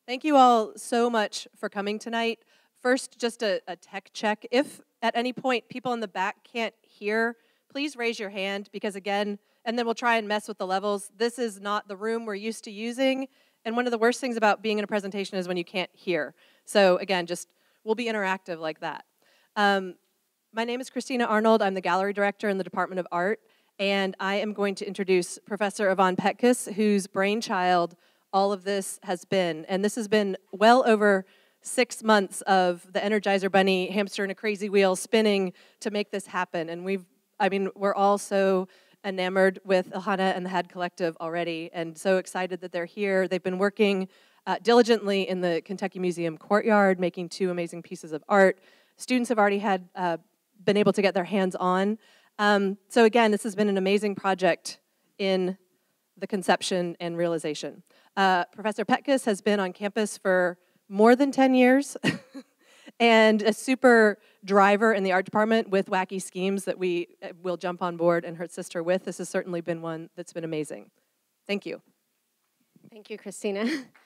Thank you all so much for coming tonight. First, just a tech check. If at any point people in the back can't hear, please raise your hand because again, and then we'll try and mess with the levels. This is not the room we're used to using. And one of the worst things about being in a presentation is when you can't hear. So again, we'll be interactive like that. My name is Christina Arnold. I'm the gallery director in the Department of Art. And I am going to introduce Professor Yvonne Petkus, whose brainchild all of this has been. And this has been well over 6 months of the Energizer Bunny hamster in a crazy wheel spinning to make this happen. And we're all so enamored with Ilhana and the HAD Collective already and so excited that they're here. They've been working diligently in the Kentucky Museum courtyard, making 2 amazing pieces of art. Students have already been able to get their hands on. So again, this has been an amazing project in the conception and realization. Professor Petkus has been on campus for more than 10 years and a super driver in the art department with wacky schemes that we will jump on board and her sister with. This has certainly been one that's been amazing. Thank you. Thank you, Christina.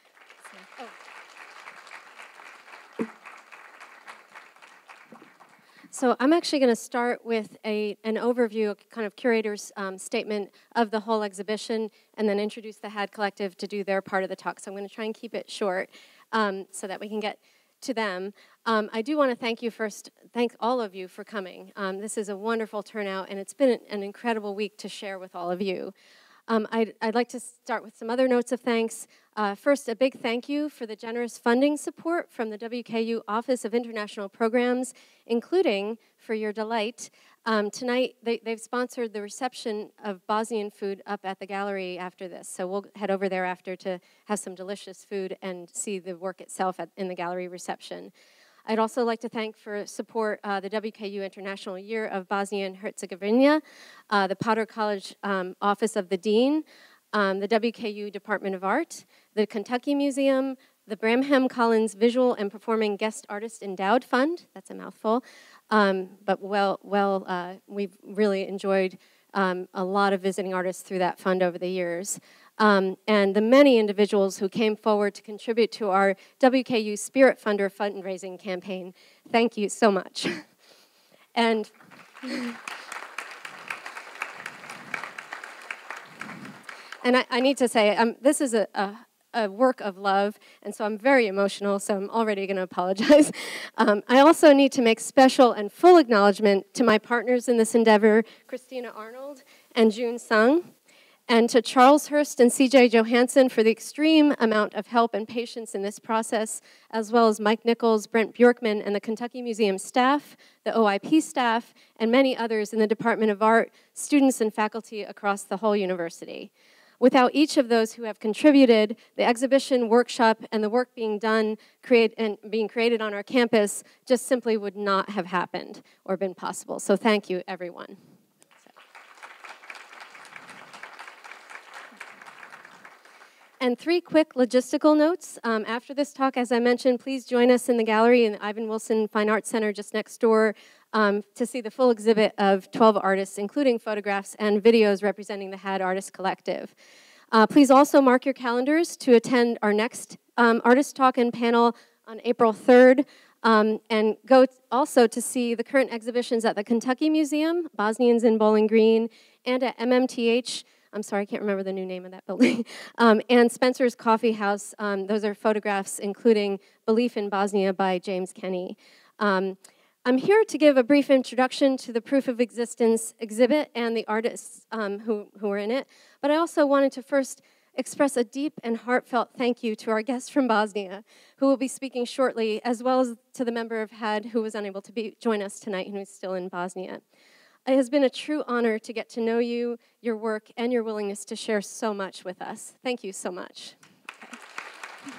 So I'm actually going to start with an overview, a kind of curator's statement of the whole exhibition, and then introduce the HAD Collective to do their part of the talk. So I'm going to try and keep it short so that we can get to them. I do want to thank all of you for coming. This is a wonderful turnout, and it's been an incredible week to share with all of you. I'd like to start with some other notes of thanks. First, a big thank you for the generous funding support from the WKU Office of International Programs, including for your delight. Tonight, they've sponsored the reception of Bosnian food up at the gallery after this. So we'll head over there after to have some delicious food and see the work itself in the gallery reception. I'd also like to thank for support the WKU International Year of Bosnia and Herzegovina, the Potter College Office of the Dean, the WKU Department of Art, the Kentucky Museum, the Bramham Collins Visual and Performing Guest Artist Endowed Fund. That's a mouthful, but we've really enjoyed a lot of visiting artists through that fund over the years. And the many individuals who came forward to contribute to our WKU Spirit Funder fundraising campaign. Thank you so much. And I need to say, this is a work of love, and so I'm very emotional, so I'm already going to apologize. I also need to make special and full acknowledgement to my partners in this endeavor, Christina Arnold and June Sung, and to Charles Hurst and CJ Johansson for the extreme amount of help and patience in this process, as well as Mike Nichols, Brent Bjorkman, and the Kentucky Museum staff, the OIP staff, and many others in the Department of Art, students and faculty across the whole university. Without each of those who have contributed, the exhibition, workshop, and the work being done being created on our campus just simply would not have happened or been possible. So thank you, everyone. And 3 quick logistical notes. After this talk, as I mentioned, please join us in the gallery in the Ivan Wilson Fine Arts Center just next door to see the full exhibit of 12 artists, including photographs and videos representing the HAD Artist Collective. Please also mark your calendars to attend our next artist talk and panel on April 3rd, and go also to see the current exhibitions at the Kentucky Museum, Bosnians in Bowling Green, and at MMTH. I'm sorry, I can't remember the new name of that building, and Spencer's Coffee House. Those are photographs including Belief in Bosnia by James Kenny. I'm here to give a brief introduction to the Proof of Existence exhibit and the artists who are in it, but I also wanted to first express a deep and heartfelt thank you to our guest from Bosnia, who will be speaking shortly, as well as to the member of HAD who was unable to join us tonight and who's still in Bosnia. It has been a true honor to get to know you, your work, and your willingness to share so much with us. Thank you so much. Okay.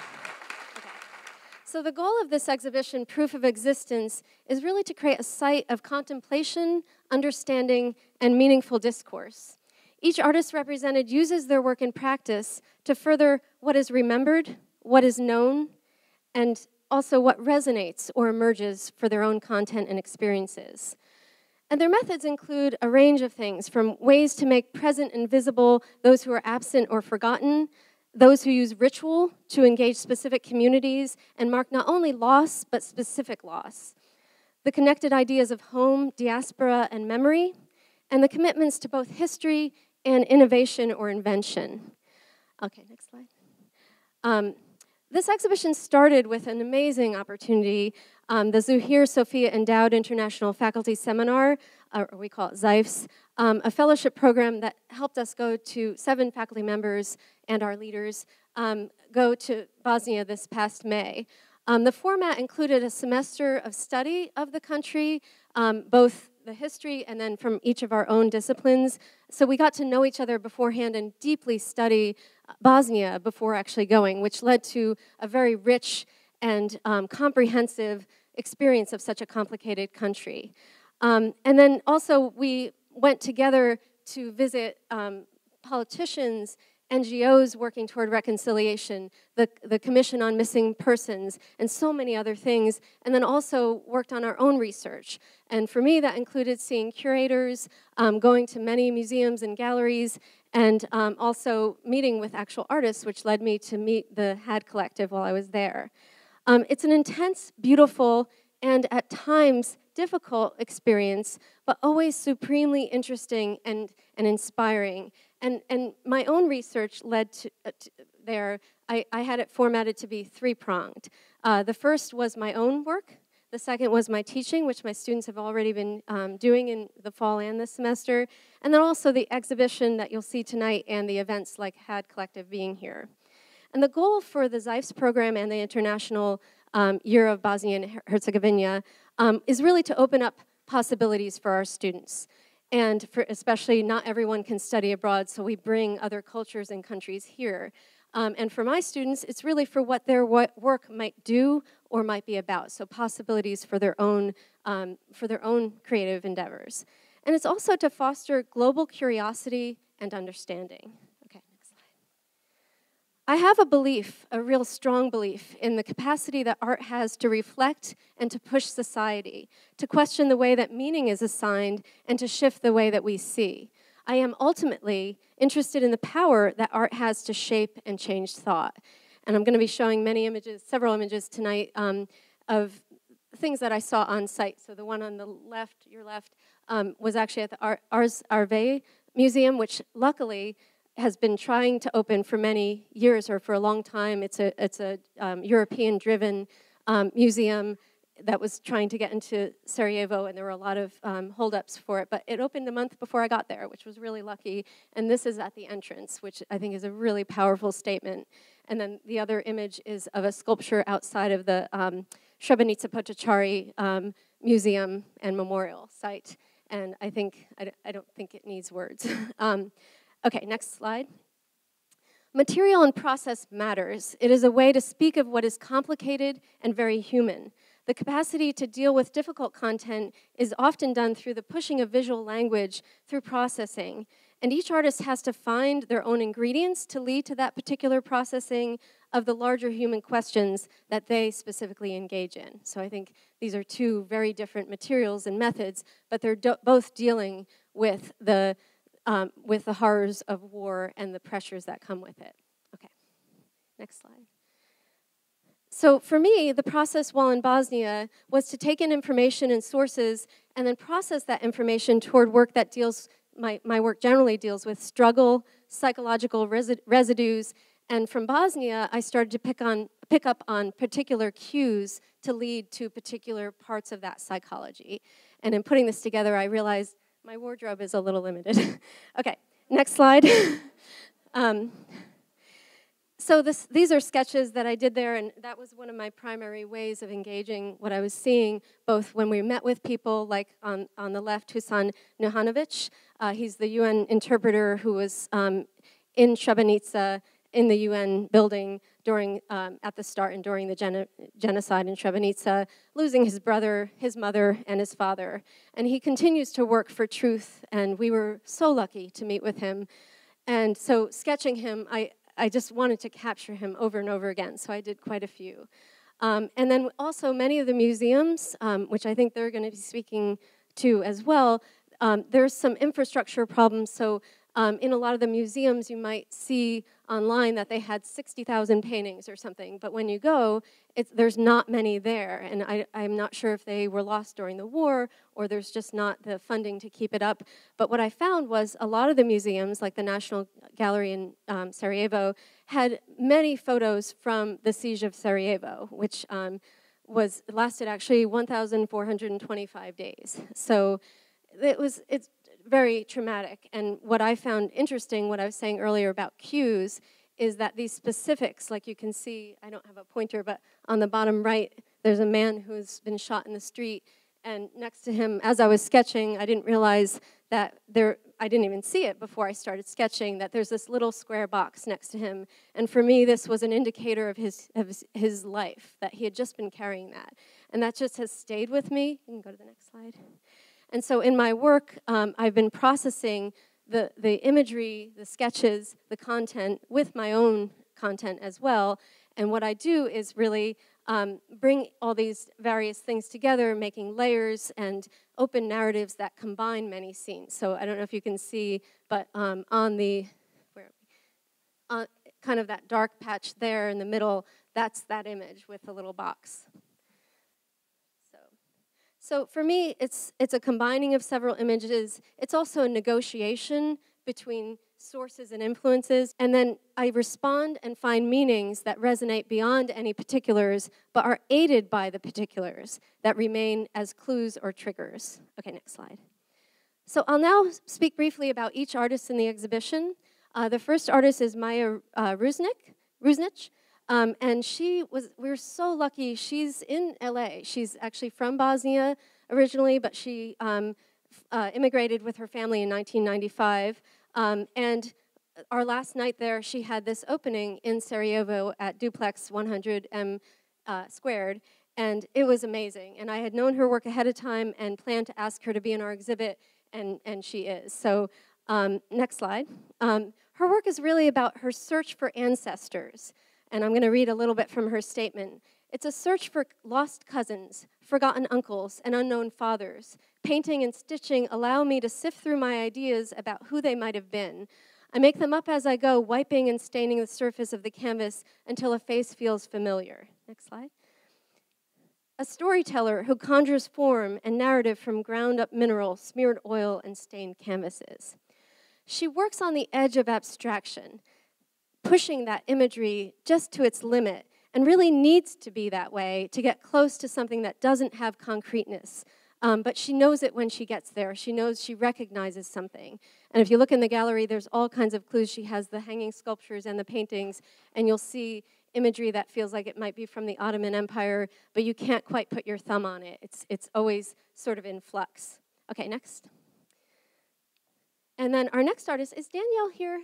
So the goal of this exhibition, Proof of Existence, is really to create a site of contemplation, understanding, and meaningful discourse. Each artist represented uses their work in practice to further what is remembered, what is known, and also what resonates or emerges for their own content and experiences. And their methods include a range of things, from ways to make present and visible those who are absent or forgotten, those who use ritual to engage specific communities and mark not only loss, but specific loss. The connected ideas of home, diaspora, and memory, and the commitments to both history and innovation or invention. Okay, next slide. This exhibition started with an amazing opportunity, the Zuhair Sophia Endowed International Faculty Seminar, or we call it ZIFES, a fellowship program that helped us go to 7 faculty members and our leaders go to Bosnia this past May. The format included a semester of study of the country, both the history and then from each of our own disciplines. So we got to know each other beforehand and deeply study Bosnia before actually going, which led to a very rich and comprehensive experience of such a complicated country. And then also we went together to visit politicians, NGOs working toward reconciliation, the Commission on Missing Persons, and so many other things, and then also worked on our own research. And for me, that included seeing curators, going to many museums and galleries, and also meeting with actual artists, which led me to meet the HAD Collective while I was there. It's an intense, beautiful, and at times difficult experience, but always supremely interesting and inspiring. And my own research led to there. I had it formatted to be 3-pronged. The first was my own work. The second was my teaching, which my students have already been doing in the fall and this semester. And then also the exhibition that you'll see tonight and the events like HAD Collective being here. And the goal for the ZIFES program and the International Year of Bosnia and Herzegovina is really to open up possibilities for our students. And for especially not everyone can study abroad, so we bring other cultures and countries here. And for my students, it's really for what their work might do or might be about, so possibilities for their own creative endeavors. And it's also to foster global curiosity and understanding. Okay, next slide. I have a belief, a real strong belief, in the capacity that art has to reflect and to push society, to question the way that meaning is assigned, and to shift the way that we see. I am ultimately interested in the power that art has to shape and change thought. And I'm going to be showing many images, several images tonight of things that I saw on site. So the one on the left, your left, was actually at the Ars Arve Museum, which luckily has been trying to open for many years or for a long time. It's a European-driven museum that was trying to get into Sarajevo, and there were a lot of holdups for it. But it opened a month before I got there, which was really lucky. And this is at the entrance, which I think is a really powerful statement. And then the other image is of a sculpture outside of the Srebrenica Potocari Museum and Memorial Site. And I don't think it needs words. Okay, next slide. Material and process matters. It is a way to speak of what is complicated and very human. The capacity to deal with difficult content is often done through the pushing of visual language through processing. And each artist has to find their own ingredients to lead to that particular processing of the larger human questions that they specifically engage in. So I think these are two very different materials and methods, but they're both dealing with the horrors of war and the pressures that come with it. Okay, next slide. So for me, the process while in Bosnia was to take in information and sources and then process that information toward work that deals, my work generally deals with struggle, psychological residues, and from Bosnia, I started to pick up on particular cues to lead to particular parts of that psychology. And in putting this together, I realized my wardrobe is a little limited. Okay, next slide. So these are sketches that I did there, and that was one of my primary ways of engaging what I was seeing, both when we met with people, like on the left, Husan Nuhanovic. He's the UN interpreter who was in Srebrenica, in the UN building during, at the start and during the genocide in Srebrenica, losing his brother, his mother, and his father. And he continues to work for truth, and we were so lucky to meet with him. And so sketching him, I just wanted to capture him over and over again, so I did quite a few. And then also many of the museums, which I think they're going to be speaking to as well, there's some infrastructure problems. So in a lot of the museums, you might see online that they had 60,000 paintings or something, but when you go, there's not many there, and I'm not sure if they were lost during the war or there's just not the funding to keep it up. But what I found was a lot of the museums, like the National Gallery in Sarajevo, had many photos from the siege of Sarajevo, which lasted actually 1,425 days. So it's very traumatic. And what I found interesting, what I was saying earlier about cues, is that these specifics, like you can see, I don't have a pointer, but on the bottom right, there's a man who's been shot in the street, and next to him, as I was sketching, I didn't realize that I didn't even see it before I started sketching, that there's this little square box next to him. And for me, this was an indicator of his life, that he had just been carrying that. And that just has stayed with me. You can go to the next slide. And so in my work, I've been processing the imagery, the sketches, the content with my own content as well. And what I do is really bring all these various things together, making layers and open narratives that combine many scenes. So I don't know if you can see, but on kind of that dark patch there in the middle, that's that image with the little box. So for me, it's a combining of several images. It's also a negotiation between sources and influences, and then I respond and find meanings that resonate beyond any particulars, but are aided by the particulars that remain as clues or triggers. Okay, next slide. So I'll now speak briefly about each artist in the exhibition. The first artist is Maya Rusnic. And we were so lucky. She's in LA. She's actually from Bosnia originally, but she immigrated with her family in 1995. And our last night there, she had this opening in Sarajevo at Duplex 100M squared, and it was amazing. And I had known her work ahead of time and planned to ask her to be in our exhibit, and she is. So next slide. Her work is really about her search for ancestors. And I'm going to read a little bit from her statement. It's a search for lost cousins, forgotten uncles, and unknown fathers. Painting and stitching allow me to sift through my ideas about who they might have been. I make them up as I go, wiping and staining the surface of the canvas until a face feels familiar. Next slide. A storyteller who conjures form and narrative from ground-up mineral, smeared oil, and stained canvases. She works on the edge of abstraction, pushing that imagery just to its limit, and really needs to be that way to get close to something that doesn't have concreteness. But she knows it when she gets there. She recognizes something. And if you look in the gallery, there's all kinds of clues. She has the hanging sculptures and the paintings, and you'll see imagery that feels like it might be from the Ottoman Empire, but you can't quite put your thumb on it. It's always sort of in flux. Okay, next. And then our next artist, is Danielle here?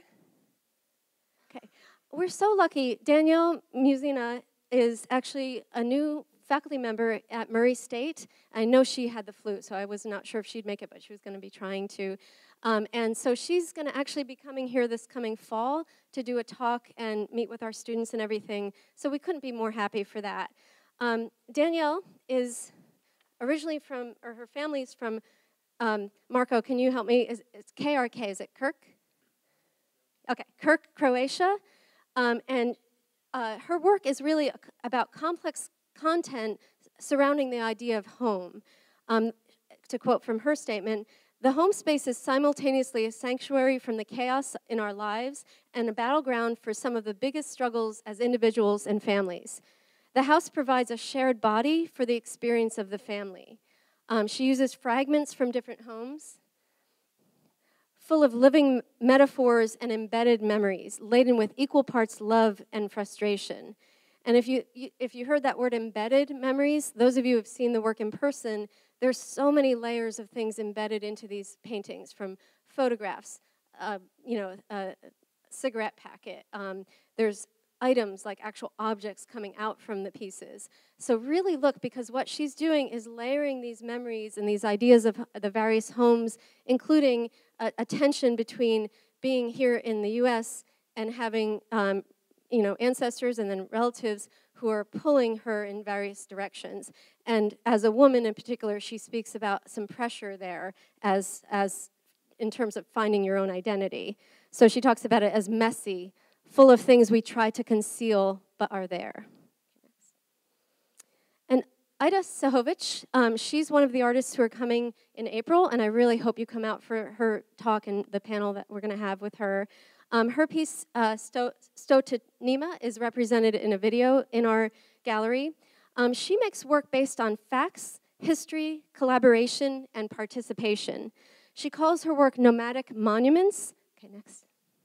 Okay, we're so lucky. Danielle Musina is actually a new faculty member at Murray State. I know she had the flu, so I was not sure if she'd make it, but she was going to be trying to. And so she's going to actually be coming here this coming fall to do a talk and meet with our students and everything. So we couldn't be more happy for that. Danielle is originally from, or her family's from, Marco, can you help me? It's KRK, is it Kirk? Okay, Kirk, Croatia, and her work is really about complex content surrounding the idea of home. To quote from her statement, the home space is simultaneously a sanctuary from the chaos in our lives and a battleground for some of the biggest struggles as individuals and families. The house provides a shared body for the experience of the family. She uses fragments from different homes, full of living metaphors and embedded memories, laden with equal parts love and frustration. And if you heard that word embedded memories, those of you who have seen the work in person, there's so many layers of things embedded into these paintings, from photographs, a cigarette packet. There's items like actual objects coming out from the pieces. So really look, because what she's doing is layering these memories and these ideas of the various homes, including a tension between being here in the US and having ancestors and then relatives who are pulling her in various directions. And as a woman in particular, she speaks about some pressure there as in terms of finding your own identity. So she talks about it as messy, full of things we try to conceal but are there. And Ida Sehovic, she's one of the artists who are coming in April, and I really hope you come out for her talk and the panel that we're going to have with her. Her piece, Sto to Nima, is represented in a video in our gallery. She makes work based on facts, history, collaboration, and participation. She calls her work nomadic monuments. Okay, next.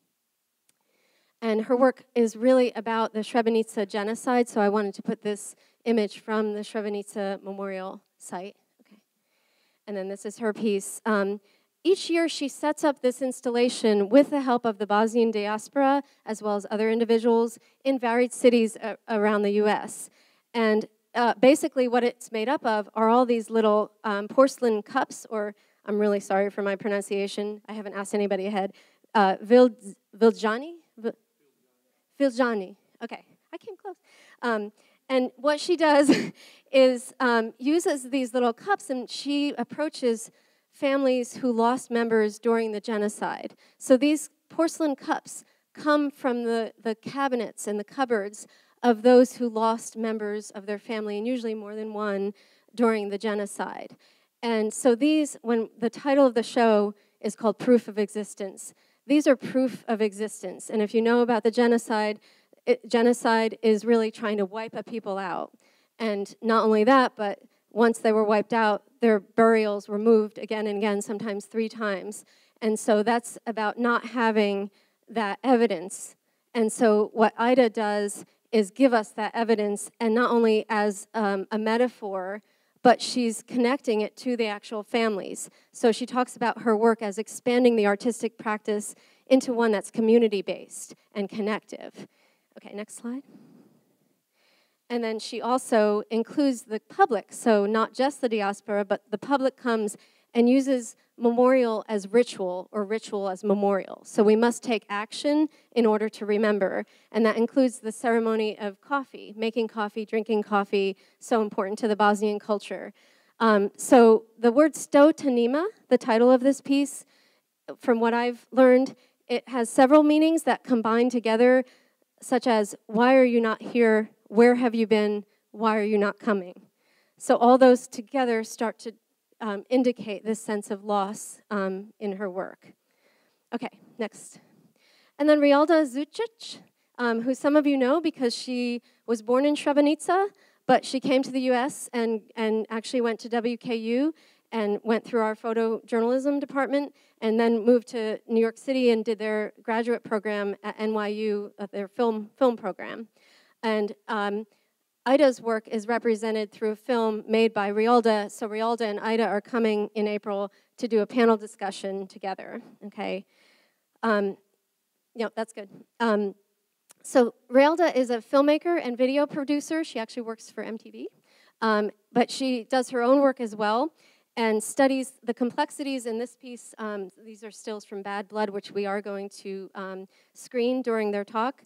And her work is really about the Srebrenica genocide, so I wanted to put this image from the Srebrenica memorial site. Okay. And then this is her piece. Each year, she sets up this installation with the help of the Bosnian diaspora, as well as other individuals in varied cities around the US. And basically what it's made up of are all these little porcelain cups, or I'm really sorry for my pronunciation, I haven't asked anybody ahead, Viljani? Viljani, okay, I came close. And what she does is uses these little cups, and she approaches families who lost members during the genocide. So these porcelain cups come from the cabinets and the cupboards of those who lost members of their family, and usually more than one, during the genocide. And so these, when the title of the show is called Proof of Existence, these are proof of existence. And if you know about the genocide, genocide is really trying to wipe a people out. And not only that, but once they were wiped out, their burials were moved again and again, sometimes 3 times. And so that's about not having that evidence. And so what Ida does is give us that evidence, and not only as a metaphor, but she's connecting it to the actual families. So she talks about her work as expanding the artistic practice into one that's community-based and connective. Okay, next slide. And then she also includes the public, so not just the diaspora, but the public comes and uses memorial as ritual, or ritual as memorial. So we must take action in order to remember, and that includes the ceremony of coffee, making coffee, drinking coffee, so important to the Bosnian culture. So the word Sto to Nima, the title of this piece, from what I've learned, it has several meanings that combine together, such as, why are you not here? Where have you been? Why are you not coming? So all those together start to indicate this sense of loss in her work. Okay, next. And then Rialda Zucic, who some of you know because she was born in Srebrenica, but she came to the US and actually went to WKU and went through our photojournalism department, and then moved to New York City and did their graduate program at NYU, their film program. And Ida's work is represented through a film made by Rialda. So Rialda and Ida are coming in April to do a panel discussion together, okay? Yeah, that's good. So Rialda is a filmmaker and video producer. She actually works for MTV. But she does her own work as well and studies the complexities in this piece. These are stills from Bad Blood, which we are going to screen during their talk.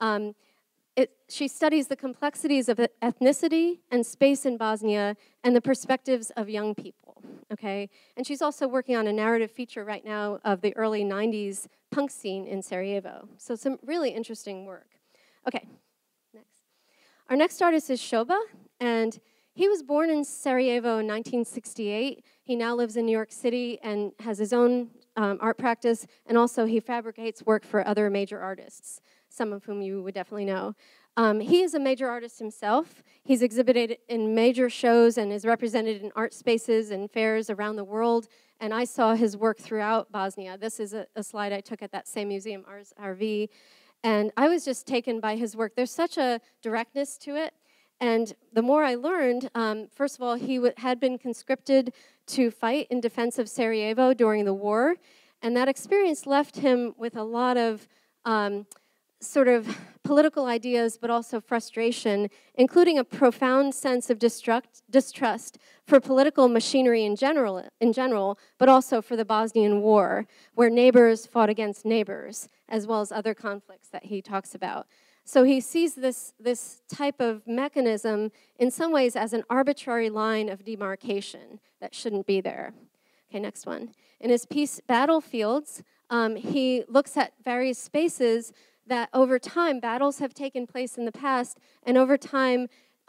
She studies the complexities of ethnicity and space in Bosnia and the perspectives of young people, okay? And she's also working on a narrative feature right now of the early 90s punk scene in Sarajevo. So some really interesting work. Okay, next. Our next artist is Shoba, and he was born in Sarajevo in 1968. He now lives in New York City and has his own art practice, and also he fabricates work for other major artists, some of whom you would definitely know. He is a major artist himself. He's exhibited in major shows and is represented in art spaces and fairs around the world, and I saw his work throughout Bosnia. This is a slide I took at that same museum, Ars RV, and I was just taken by his work. There's such a directness to it, and the more I learned, first of all, he had been conscripted to fight in defense of Sarajevo during the war, and that experience left him with a lot of sort of political ideas, but also frustration, including a profound sense of distrust for political machinery in general, but also for the Bosnian War, where neighbors fought against neighbors, as well as other conflicts that he talks about. So he sees this type of mechanism in some ways as an arbitrary line of demarcation that shouldn't be there. Okay, next one. In his piece, Battlefields, he looks at various spaces that over time, battles have taken place in the past, and over time,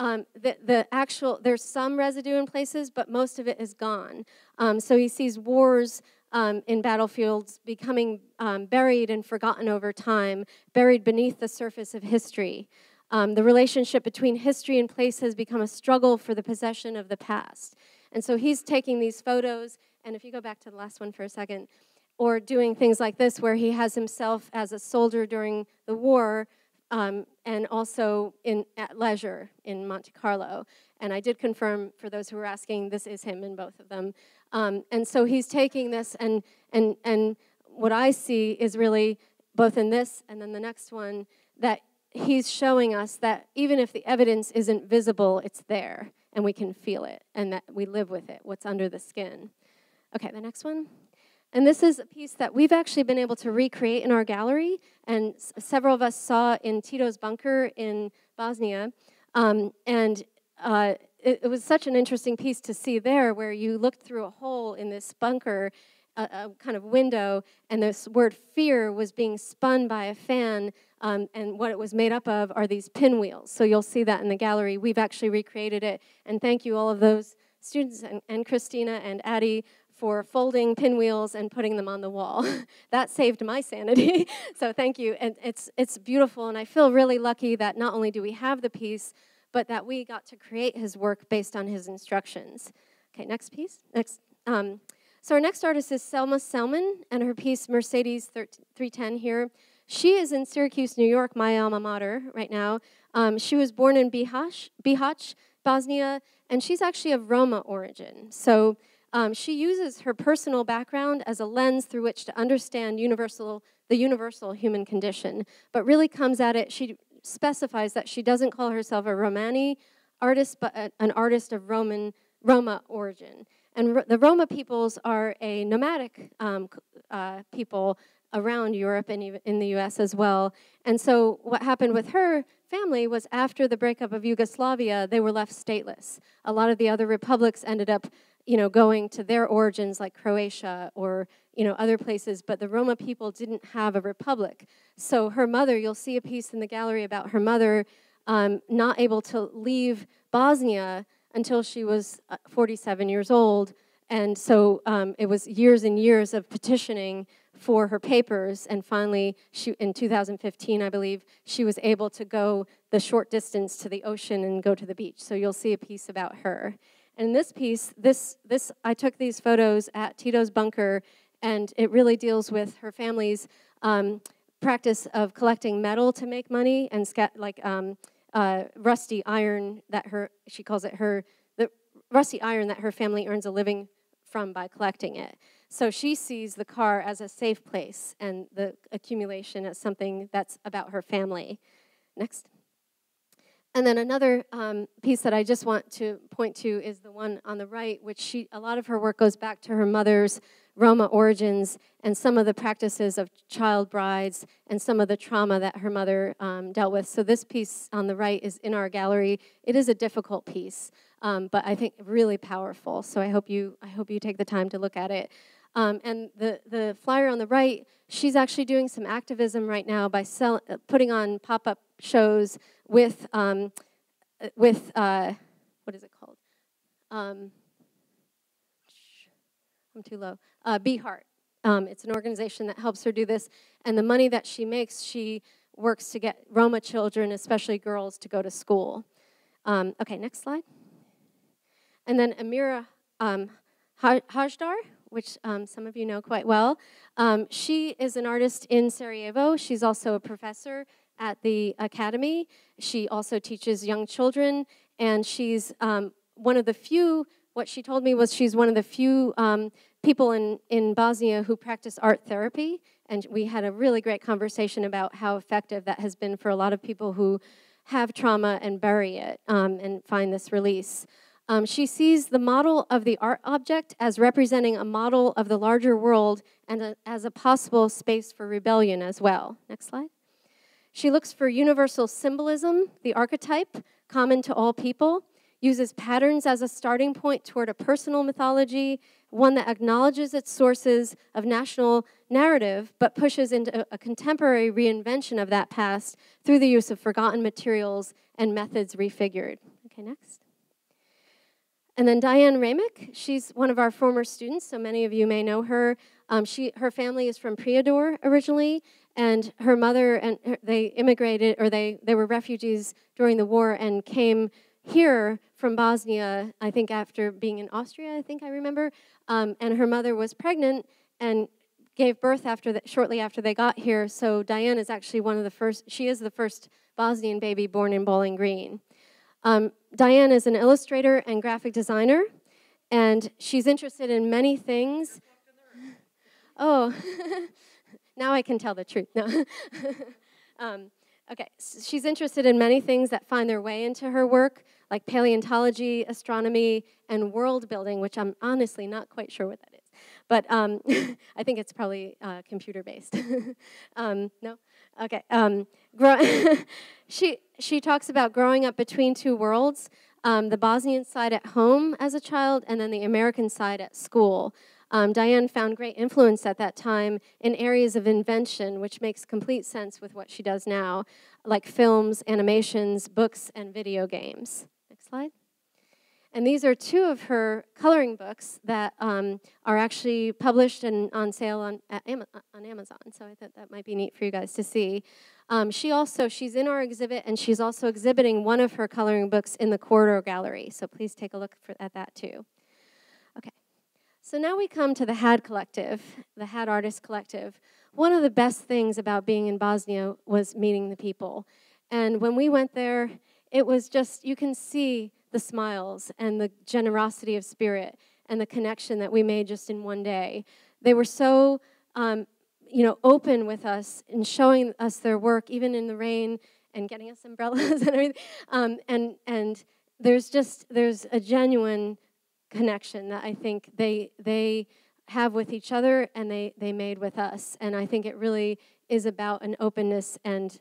there's some residue in places, but most of it is gone. So he sees wars in battlefields becoming buried and forgotten over time, buried beneath the surface of history. The relationship between history and place has become a struggle for the possession of the past. And so he's taking these photos, and if you go back to the last one for a second, or doing things like this where he has himself as a soldier during the war, and also at leisure in Monte Carlo. And I did confirm, for those who were asking, this is him in both of them. And so he's taking this, and what I see is really, both in this and then the next one, that he's showing us that even if the evidence isn't visible, it's there, and we can feel it, and that we live with it, what's under the skin. Okay, the next one. And this is a piece that we've actually been able to recreate in our gallery, and several of us saw in Tito's bunker in Bosnia. It was such an interesting piece to see there, where you looked through a hole in this bunker, a kind of window, and this word fear was being spun by a fan, and what it was made up of are these pinwheels. So you'll see that in the gallery. We've actually recreated it, and thank you all of those students and Christina and Addie for folding pinwheels and putting them on the wall. That saved my sanity, so thank you. And it's beautiful, and I feel really lucky that not only do we have the piece, but that we got to create his work based on his instructions. Okay, next piece. So our next artist is Selma Selman, and her piece Mercedes 310 here. She is in Syracuse, New York, my alma mater right now. She was born in Bešlagić, Bosnia, and she's actually of Roma origin. So she uses her personal background as a lens through which to understand the universal human condition, but really comes at it, she specifies that she doesn't call herself a Romani artist, but an artist of Roma origin. And the Roma peoples are a nomadic people around Europe and even in the US as well. And so what happened with her family was, after the breakup of Yugoslavia, they were left stateless. A lot of the other republics ended up going to their origins, like Croatia or other places, but the Roma people didn't have a republic. So her mother, you'll see a piece in the gallery about her mother not able to leave Bosnia until she was 47 years old. And so it was years and years of petitioning for her papers, and finally, in 2015, I believe, she was able to go the short distance to the ocean and go to the beach. So you'll see a piece about her. And in this piece, I took these photos at Tito's bunker, and it really deals with her family's practice of collecting metal to make money, and rusty iron that she calls it the rusty iron that her family earns a living from by collecting it. So she sees the car as a safe place, and the accumulation as something that's about her family. Next. And then another piece that I just want to point to is the one on the right, which a lot of her work goes back to her mother's Roma origins and some of the practices of child brides and some of the trauma that her mother dealt with. So this piece on the right is in our gallery. It is a difficult piece, but I think really powerful. So I hope you take the time to look at it. And the flyer on the right, she's actually doing some activism right now by putting on pop-up shows with what is it called? I'm too low. Be Heart. It's an organization that helps her do this, and the money that she makes, she works to get Roma children, especially girls, to go to school. Okay, next slide. And then Amira Hajdar, which some of you know quite well. She is an artist in Sarajevo. She's also a professor at the academy. She also teaches young children, and she's one of the few, what she told me was she's one of the few people in Bosnia who practice art therapy, and we had a really great conversation about how effective that has been for a lot of people who have trauma and bury it and find this release. She sees the model of the art object as representing a model of the larger world and as a possible space for rebellion as well. Next slide. She looks for universal symbolism, the archetype, common to all people, uses patterns as a starting point toward a personal mythology, one that acknowledges its sources of national narrative, but pushes into a contemporary reinvention of that past through the use of forgotten materials and methods refigured. Okay, next. And then Diane Ramick, she's one of our former students, so many of you may know her. Her family is from Prijedor originally, and her mother and they immigrated, or they were refugees during the war and came here from Bosnia, I think after being in Austria, I remember. And her mother was pregnant and gave birth shortly after they got here. So Diane is actually one of the first, she is the first Bosnian baby born in Bowling Green. Diane is an illustrator and graphic designer, and she's interested in many things. Oh, now I can tell the truth. No. Okay, so she's interested in many things that find their way into her work, like paleontology, astronomy, and world building, which I'm honestly not quite sure what that is. But I think it's probably computer-based. No? Okay. She talks about growing up between two worlds, the Bosnian side at home as a child, and then the American side at school. Diane found great influence at that time in areas of invention, which makes complete sense with what she does now, like films, animations, books, and video games. Next slide. And these are two of her coloring books that are actually published and on sale on Amazon, so I thought that might be neat for you guys to see. She's in our exhibit, and she's also exhibiting one of her coloring books in the corridor gallery, so please take a look at that too. Okay. So now we come to the HAD Collective, the HAD Artist Collective. One of the best things about being in Bosnia was meeting the people. And when we went there, it was just, you can see the smiles and the generosity of spirit and the connection that we made just in one day. They were so, open with us in showing us their work, even in the rain, and getting us umbrellas and everything. And there's a genuine connection that I think they have with each other and they made with us. And I think it really is about an openness and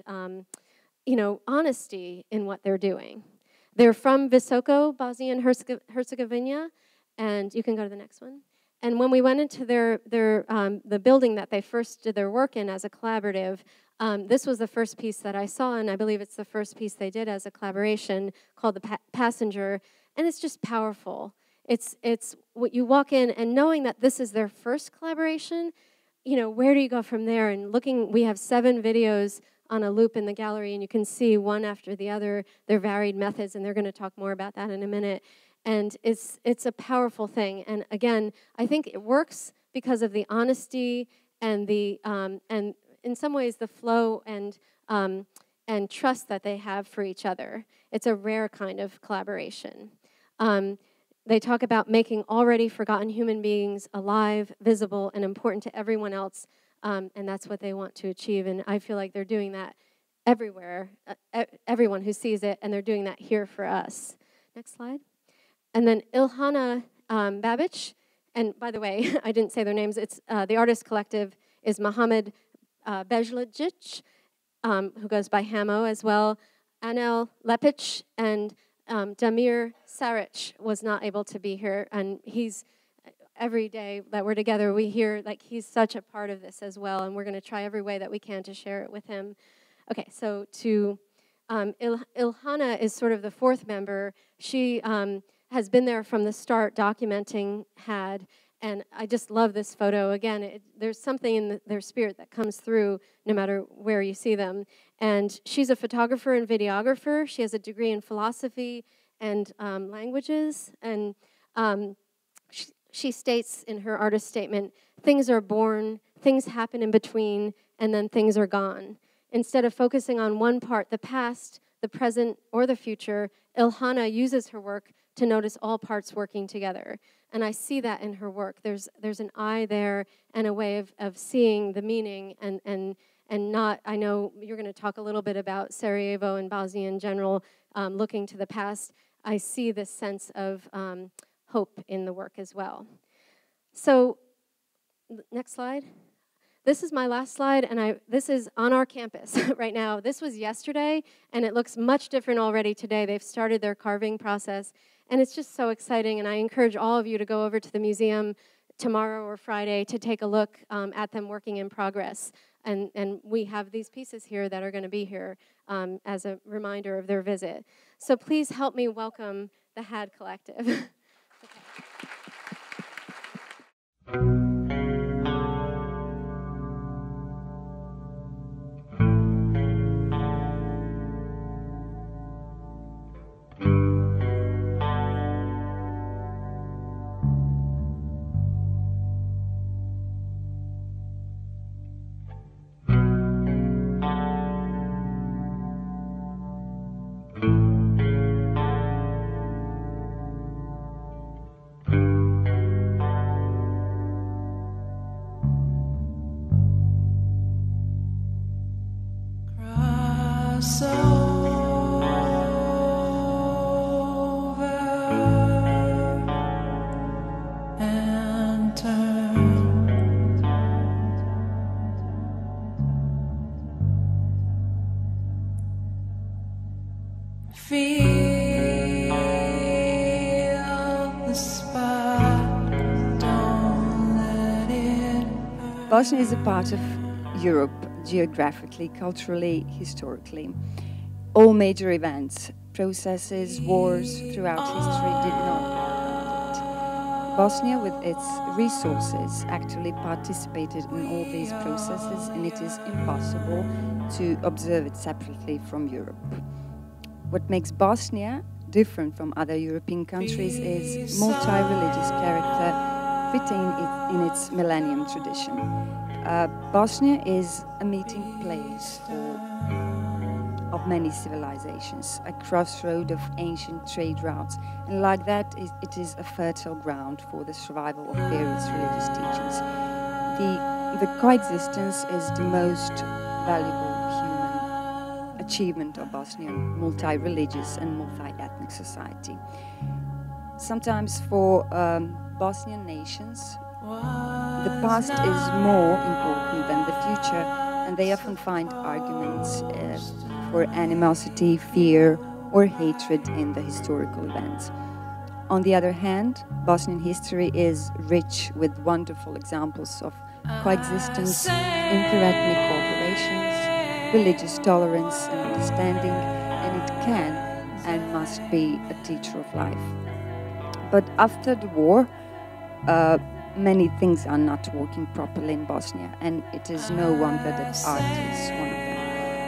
honesty in what they're doing. They're from Visoko, Bosnia and Herzegovina, and you can go to the next one. And when we went into the building that they first did their work in as a collaborative, this was the first piece that I saw, and I believe it's the first piece they did as a collaboration called The Passenger, and it's just powerful. It's what you walk in, and knowing that this is their first collaboration, where do you go from there? And we have 7 videos on a loop in the gallery, and you can see one after the other their varied methods, and they're going to talk more about that in a minute. And it's a powerful thing. And again, I think it works because of the honesty and the and in some ways the flow and trust that they have for each other. It's a rare kind of collaboration. They talk about making already forgotten human beings alive, visible, and important to everyone else, and that's what they want to achieve. And I feel like they're doing that everywhere, everyone who sees it, and they're doing that here for us. Next slide. And then Ilhana Babić, and by the way, I didn't say their names. It's the artist collective is Muhamed Bešlagić, who goes by Hamo as well. Anel, Lepić, and Damir Saric was not able to be here, and he's every day that we're together, we hear like he's such a part of this as well, and we're going to try every way that we can to share it with him. Okay, so Ilhana is sort of the 4th member. She has been there from the start documenting HAD, and I just love this photo. Again, there's something in their spirit that comes through no matter where you see them. And she's a photographer and videographer. She has a degree in philosophy and languages, and she states in her artist statement, things are born, things happen in between, and then things are gone. Instead of focusing on one part, the past, the present, or the future, Ilhana uses her work to notice all parts working together. And I see that in her work. There's an eye there and a way of seeing the meaning and not, I know you're going to talk a little bit about Sarajevo and Bosnia in general, looking to the past. I see this sense of hope in the work as well. So, next slide. This is my last slide, and this is on our campus right now. This was yesterday, and it looks much different already today. They've started their carving process, and it's just so exciting, and I encourage all of you to go over to the museum tomorrow or Friday to take a look at them working in progress. And we have these pieces here that are going to be here as a reminder of their visit. So please help me welcome the HAD Collective. Bosnia is a part of Europe, geographically, culturally, historically. All major events, processes, wars throughout history did not happen it. Bosnia, with its resources, actually participated in all these processes, and it is impossible to observe it separately from Europe. What makes Bosnia different from other European countries is multi-religious character retained in its millennium tradition. Bosnia is a meeting place of many civilizations, a crossroad of ancient trade routes, and like that, it is a fertile ground for the survival of various religious teachings. The coexistence is the most valuable human achievement of Bosnian multi-religious and multi-ethnic society. Sometimes for Bosnian nations, the past is more important than the future, and they often find arguments for animosity, fear, or hatred in the historical events. On the other hand, Bosnian history is rich with wonderful examples of coexistence, inter-ethnic cooperations, religious tolerance and understanding, and it can and must be a teacher of life. But after the war, many things are not working properly in Bosnia, and it is no wonder that art is one of them.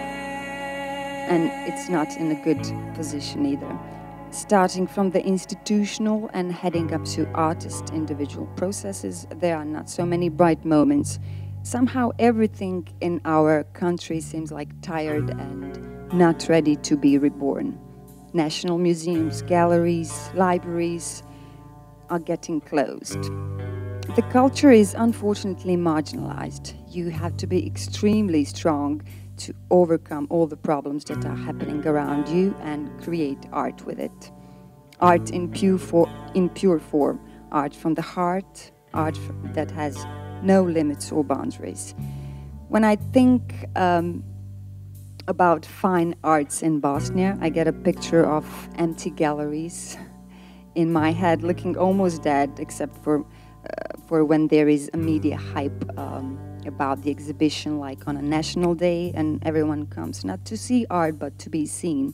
And it's not in a good position either. Starting from the institutional and heading up to artist individual processes, there are not so many bright moments. Somehow everything in our country seems like tired and not ready to be reborn. National museums, galleries, libraries are getting closed. The culture is unfortunately marginalized. You have to be extremely strong to overcome all the problems that are happening around you and create art with it. Art in pure form, art from the heart, art that has no limits or boundaries. When I think about fine arts in Bosnia, I get a picture of empty galleries in my head, looking almost dead, except for when there is a media hype about the exhibition, like on a national day, and everyone comes not to see art, but to be seen.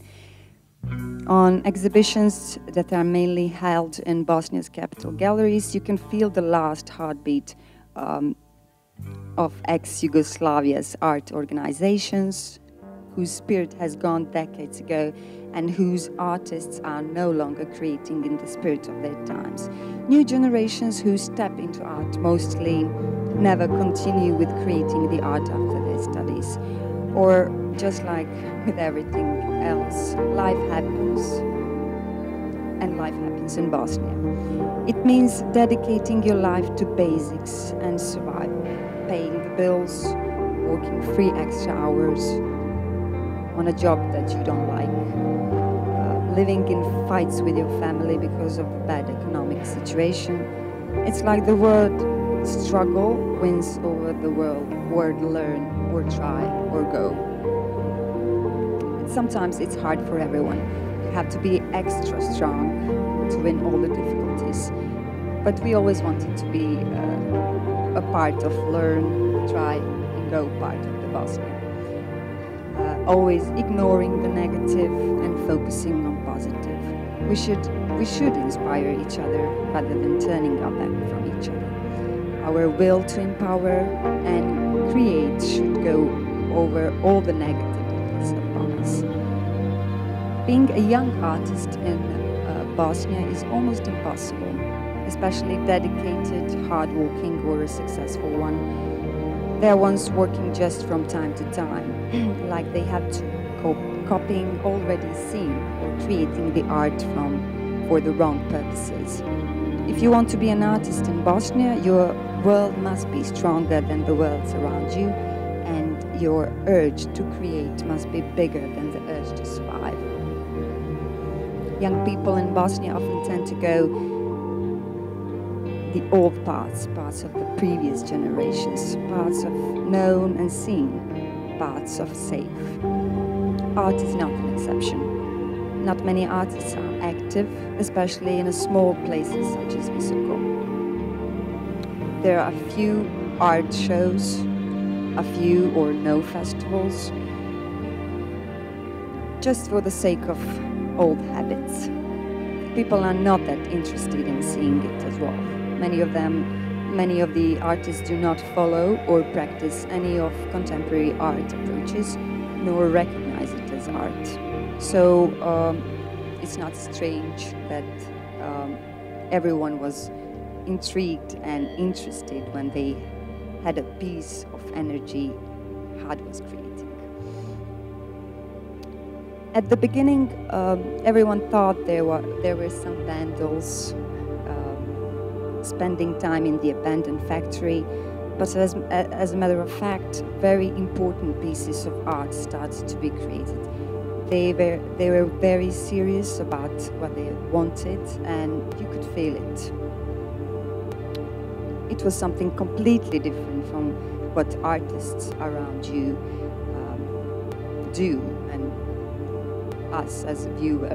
On exhibitions that are mainly held in Bosnia's capital galleries, you can feel the last heartbeat of ex-Yugoslavia's art organizations, whose spirit has gone decades ago, and whose artists are no longer creating in the spirit of their times. New generations who step into art mostly never continue with creating the art after their studies. Or just like with everything else, life happens. And life happens in Bosnia. It means dedicating your life to basics and survival, paying the bills, working 3 extra hours on a job that you don't like, living in fights with your family because of the bad economic situation. It's like the world struggle wins over the word learn or try or go. Sometimes it's hard for everyone. You have to be extra strong to win all the difficulties. But we always wanted to be a part of learn, try, and go part of the Bosnia. Always ignoring the negative and focusing on positive. We should inspire each other rather than turning our back from each other. Our will to empower and create should go over all the negativities upon us. Being a young artist in Bosnia is almost impossible, especially dedicated, hardworking, or a successful one. They are ones working just from time to time, like they have to copying already seen or creating the art for the wrong purposes. If you want to be an artist in Bosnia, your world must be stronger than the worlds around you, and your urge to create must be bigger than the urge to survive. Young people in Bosnia often tend to go the old paths of the previous generations, paths of known and seen, paths of safe. Art is not an exception. Not many artists are active, especially in small places such as Visoko. There are a few art shows, a few or no festivals, just for the sake of old habits. People are not that interested in seeing it as well. Many of the artists do not follow or practice any of contemporary art approaches, nor recognize it as art. So it's not strange that everyone was intrigued and interested when they had a piece of energy Had was creating. At the beginning, everyone thought there were some vandals spending time in the abandoned factory, but as a matter of fact, very important pieces of art started to be created. They were very serious about what they wanted, and you could feel it. It was something completely different from what artists around you do, and us as a viewer.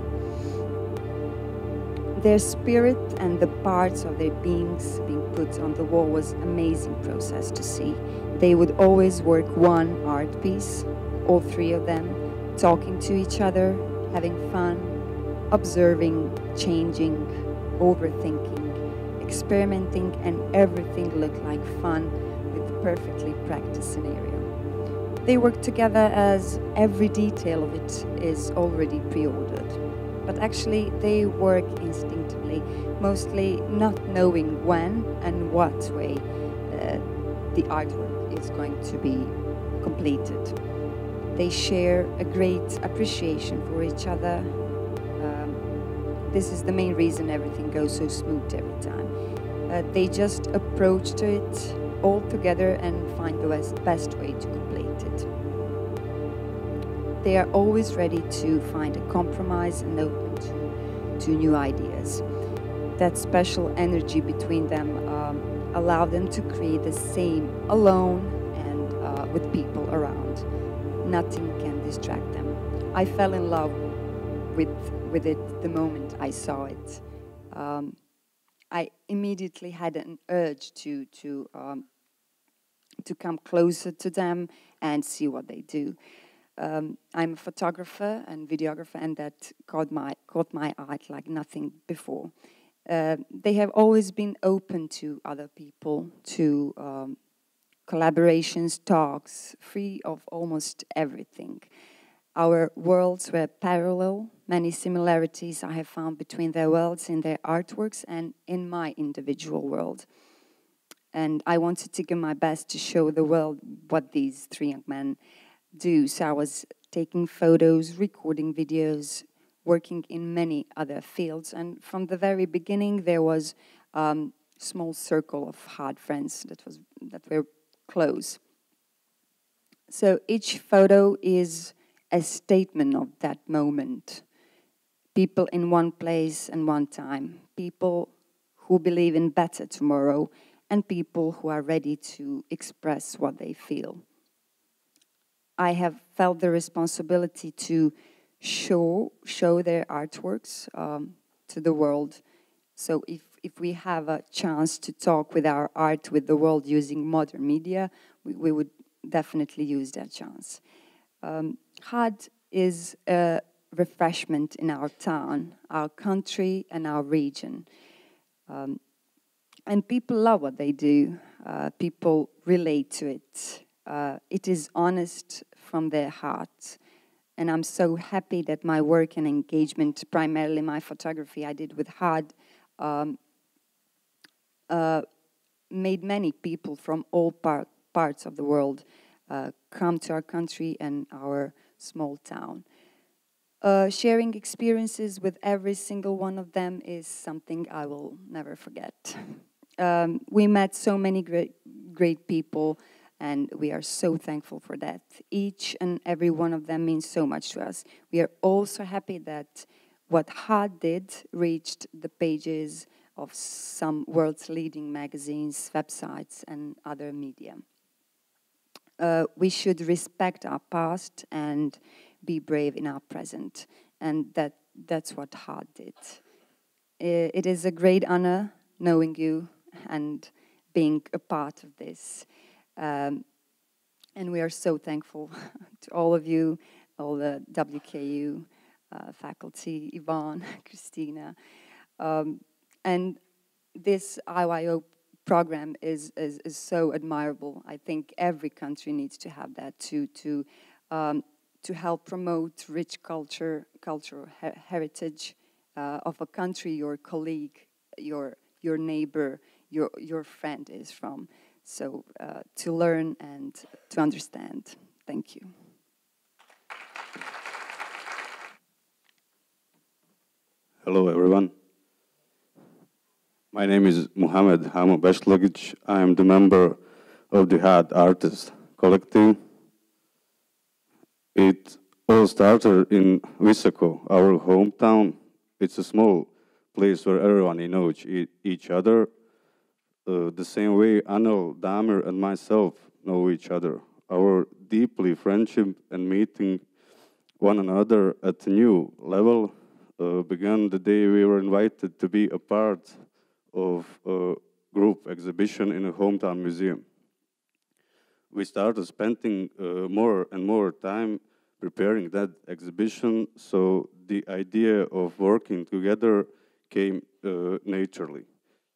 Their spirit and the parts of their beings being put on the wall was an amazing process to see. They would always work one art piece, all three of them, talking to each other, having fun, observing, changing, overthinking, experimenting, and everything looked like fun with a perfectly practiced scenario. They work together as every detail of it is already pre-ordered. But actually they work instinctively, mostly not knowing when and what way the artwork is going to be completed. They share a great appreciation for each other. This is the main reason everything goes so smooth every time. They just approach to it all together and find the best way to complete it. They are always ready to find a compromise and open to new ideas. That special energy between them allowed them to create the same alone and with people around. Nothing can distract them. I fell in love with it the moment I saw it. I immediately had an urge to come closer to them and see what they do. I'm a photographer and videographer, and that caught my eye like nothing before. They have always been open to other people, to collaborations, talks, free of almost everything. Our worlds were parallel. Many similarities I have found between their worlds in their artworks and in my individual world. And I wanted to give my best to show the world what these three young men do. So I was taking photos, recording videos, working in many other fields. And from the very beginning, there was a small circle of hard friends that were close. So each photo is a statement of that moment. People in one place and one time. People who believe in better tomorrow and people who are ready to express what they feel. I have felt the responsibility to show their artworks to the world. So if we have a chance to talk with our art with the world using modern media, we would definitely use that chance. Had is a refreshment in our town, our country, and our region. And people love what they do. People relate to it. It is honest from their heart. And I'm so happy that my work and engagement, primarily my photography I did with HUD, made many people from all parts of the world come to our country and our small town. Sharing experiences with every single one of them is something I will never forget. We met so many great people, and we are so thankful for that. Each and every one of them means so much to us. We are also happy that what HUD did reached the pages of some world's leading magazines, websites, and other media. We should respect our past and be brave in our present, and that's what HUD did. It is a great honor knowing you and being a part of this. And we are so thankful to all of you, all the WKU faculty, Yvonne, Christina. And this IYO program is so admirable. I think every country needs to have that to help promote rich cultural heritage of a country your colleague, your neighbor, your friend is from. So to learn and to understand. Thank you. Hello, everyone. My name is Muhamed Hamo Bešlagić. I am the member of the HUD Artist Collective. It all started in Visoko, our hometown. It's a small place where everyone knows each other. The same way Anel, Damir, and myself know each other. Our deeply friendship and meeting one another at a new level began the day we were invited to be a part of a group exhibition in a hometown museum. We started spending more and more time preparing that exhibition, so the idea of working together came naturally.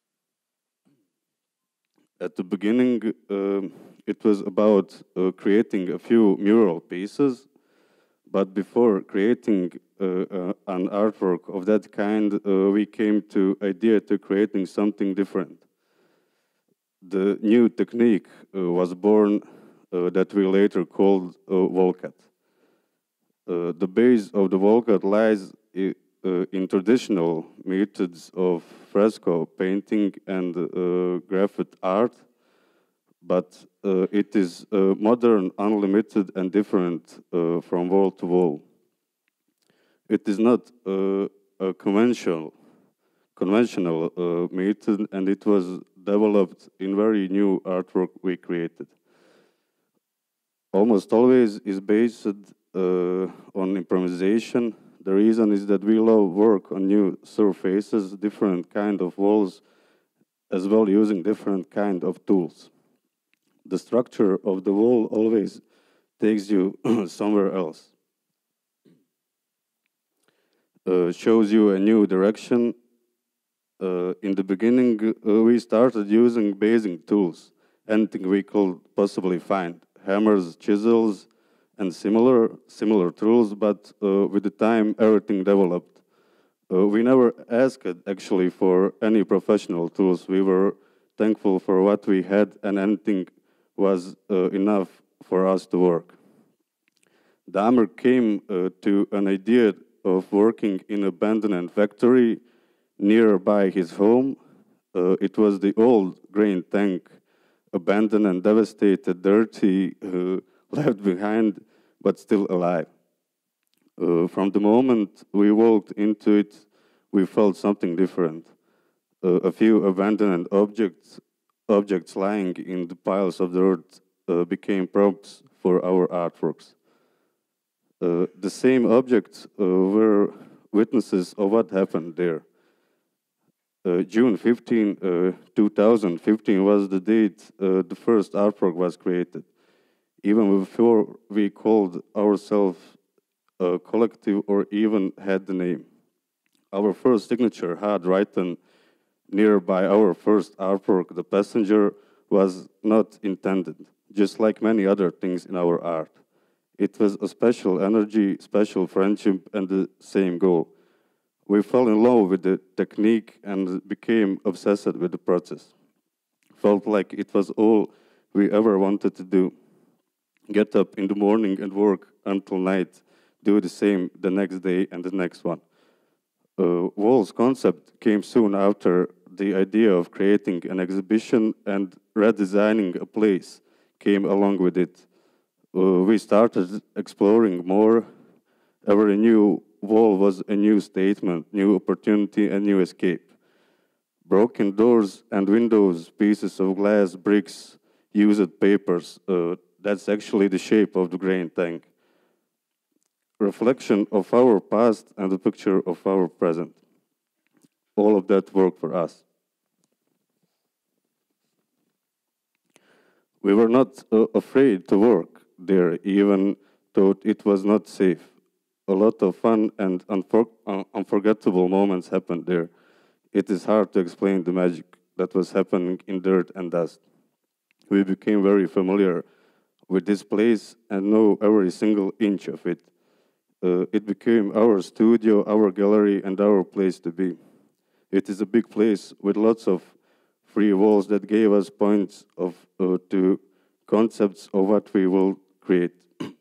At the beginning, it was about creating a few mural pieces, but before creating an artwork of that kind, we came to idea to creating something different. The new technique was born that we later called Volkat. The base of the Volkat lies in traditional methods of fresco painting and graffiti art, but it is modern, unlimited, and different from wall to wall. It is not a conventional method, and it was developed in very new artwork we created. Almost always is based on improvisation. The reason is that we love work on new surfaces, different kind of walls, as well using different kind of tools. The structure of the wall always takes you somewhere else. Shows you a new direction. In the beginning, we started using basic tools, anything we could possibly find, hammers, chisels, and similar tools, but with the time, everything developed. We never asked actually for any professional tools. We were thankful for what we had, and anything was enough for us to work. Damir came to an idea of working in an abandoned factory nearby his home. It was the old grain tank, abandoned and devastated, dirty, left behind, but still alive. From the moment we walked into it, we felt something different. A few abandoned objects objects lying in the piles of the earth became props for our artworks. The same objects were witnesses of what happened there. June 15, 2015 was the date the first artwork was created. Even before we called ourselves a collective or even had the name. Our first signature had written nearby our first artwork, The Passenger, was not intended, just like many other things in our art. It was a special energy, special friendship, and the same goal. We fell in love with the technique and became obsessed with the process. Felt like it was all we ever wanted to do. Get up in the morning and work until night, do the same the next day and the next one. Wall's concept came soon after the idea of creating an exhibition and redesigning a place came along with it. We started exploring more. Every new wall was a new statement, new opportunity, and new escape. Broken doors and windows, pieces of glass, bricks, used papers, that's actually the shape of the grain tank. Reflection of our past and a picture of our present. All of that worked for us. We were not afraid to work there, even though it was not safe. A lot of fun and unforgettable moments happened there. It is hard to explain the magic that was happening in dirt and dust. We became very familiar with this place and know every single inch of it. It became our studio, our gallery, and our place to be. It is a big place with lots of free walls that gave us points of to concepts of what we will create.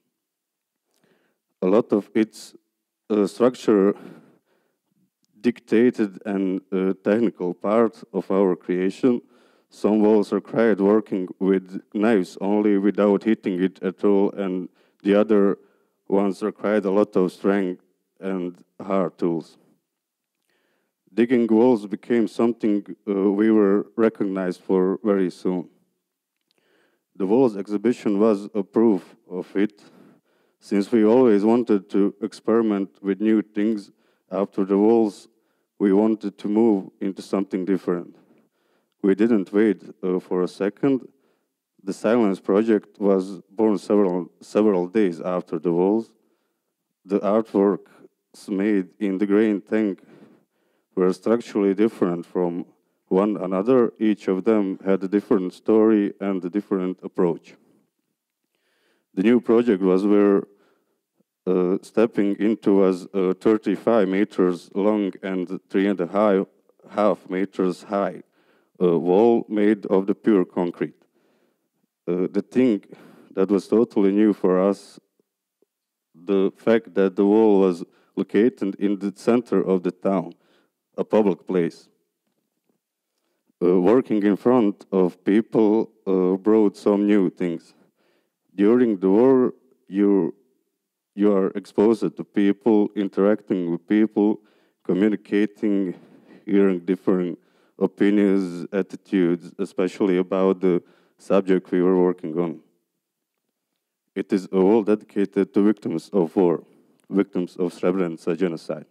A lot of its structure dictated and technical part of our creation. Some walls required working with knives only without hitting it at all, and the other ones required a lot of strength and hard tools. Digging walls became something we were recognized for very soon. The walls exhibition was a proof of it, since we always wanted to experiment with new things. After the walls, we wanted to move into something different. We didn't wait for a second. The Silence project was born several days after the walls. The artworks made in the grain tank were structurally different from one another. Each of them had a different story and a different approach. The new project was where stepping into was 35 meters long and 3.5 meters high, a wall made of the pure concrete. The thing that was totally new for us, the fact that the wall was located in the center of the town, a public place. Working in front of people brought some new things. During the war, you are exposed to people, interacting with people, communicating, hearing different opinions, attitudes, especially about the subject we were working on. It is a wall dedicated to victims of war, victims of Srebrenica genocide.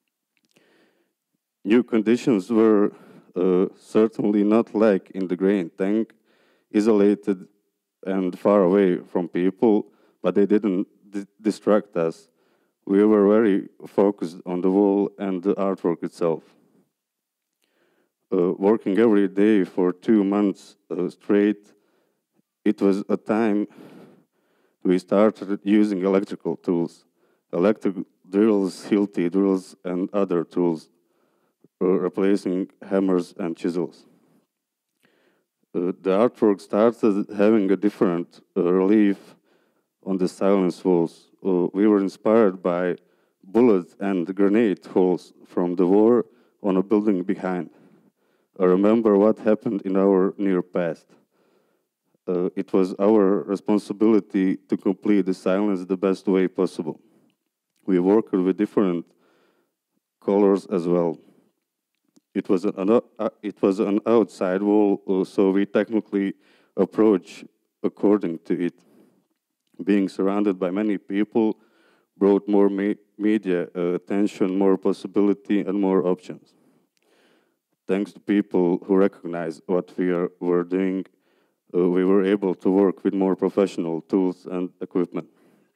New conditions were certainly not like in the grain tank, isolated and far away from people, but they didn't distract us. We were very focused on the wall and the artwork itself. Working every day for 2 months straight, it was a time we started using electrical tools, electric drills, Hilti drills, and other tools, replacing hammers and chisels. The artwork started having a different relief on the silence walls. We were inspired by bullet and grenade holes from the war on a building behind. I remember what happened in our near past. It was our responsibility to complete the silence the best way possible. We worked with different colors as well. it was an outside wall, so we technically approach according to it. Being surrounded by many people brought more media attention, more possibility, and more options. Thanks to people who recognize what were doing, we were able to work with more professional tools and equipment.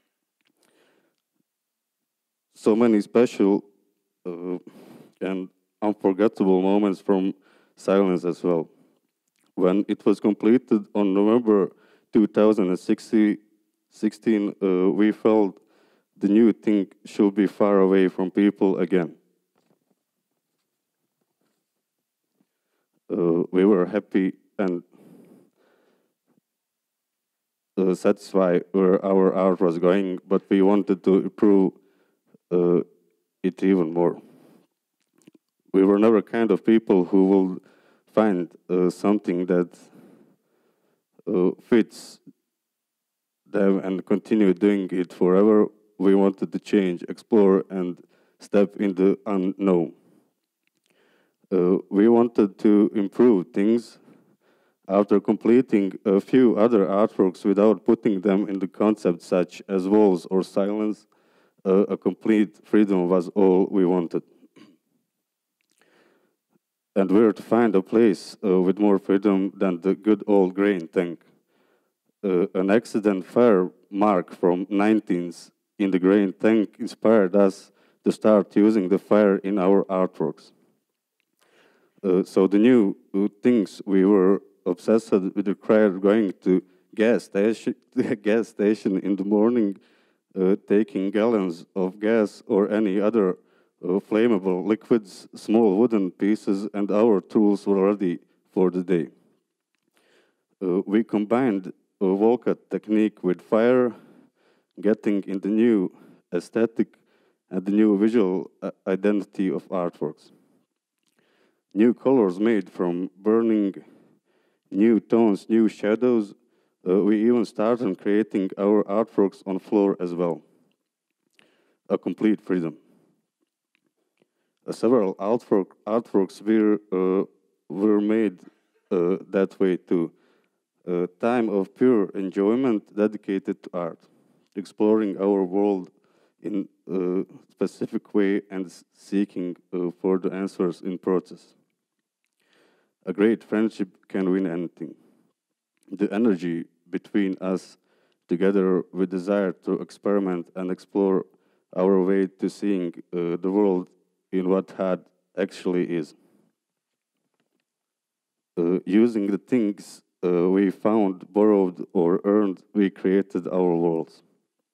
So many special and unforgettable moments from silence as well. When it was completed on November 2016, we felt the new thing should be far away from people again. We were happy and satisfied where our art was going, but we wanted to improve it even more. We were never kind of people who will find something that fits them and continue doing it forever. We wanted to change, explore, and step in the unknown. We wanted to improve things after completing a few other artworks without putting them in the concept such as walls or silence. A complete freedom was all we wanted. And where to find a place with more freedom than the good old grain tank. An accident fire mark from 19th in the grain tank inspired us to start using the fire in our artworks. So the new things we were obsessed with required going to gas station in the morning, taking gallons of gas or any other flammable liquids, small wooden pieces, and our tools were ready for the day. We combined a Volca technique with fire, getting in the new aesthetic and the new visual identity of artworks. New colors made from burning, new tones, new shadows. We even started creating our artworks on floor as well. A complete freedom. Several artworks were made that way too. A time of pure enjoyment dedicated to art, exploring our world in a specific way and seeking for the answers in process. A great friendship can win anything. The energy between us, together with desire to experiment and explore our way to seeing the world in what had actually is. Using the things we found, borrowed, or earned, we created our worlds.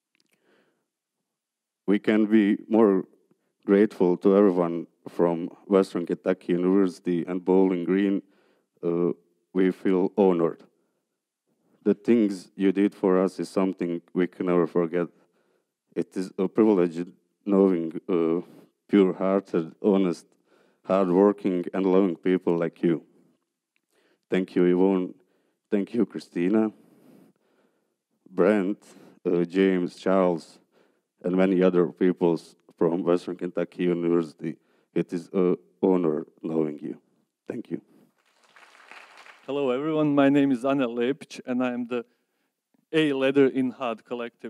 We can be more grateful to everyone from Western Kentucky University and Bowling Green. We feel honored. The things you did for us is something we can never forget. It is a privilege knowing pure-hearted, honest, hard-working, and loving people like you. Thank you, Yvonne. Thank you, Christina, Brent, James, Charles, and many other people from Western Kentucky University. It is an honor knowing you. Thank you. Hello, everyone. My name is Anel Lepić, and I am the A leader in HUD Collective.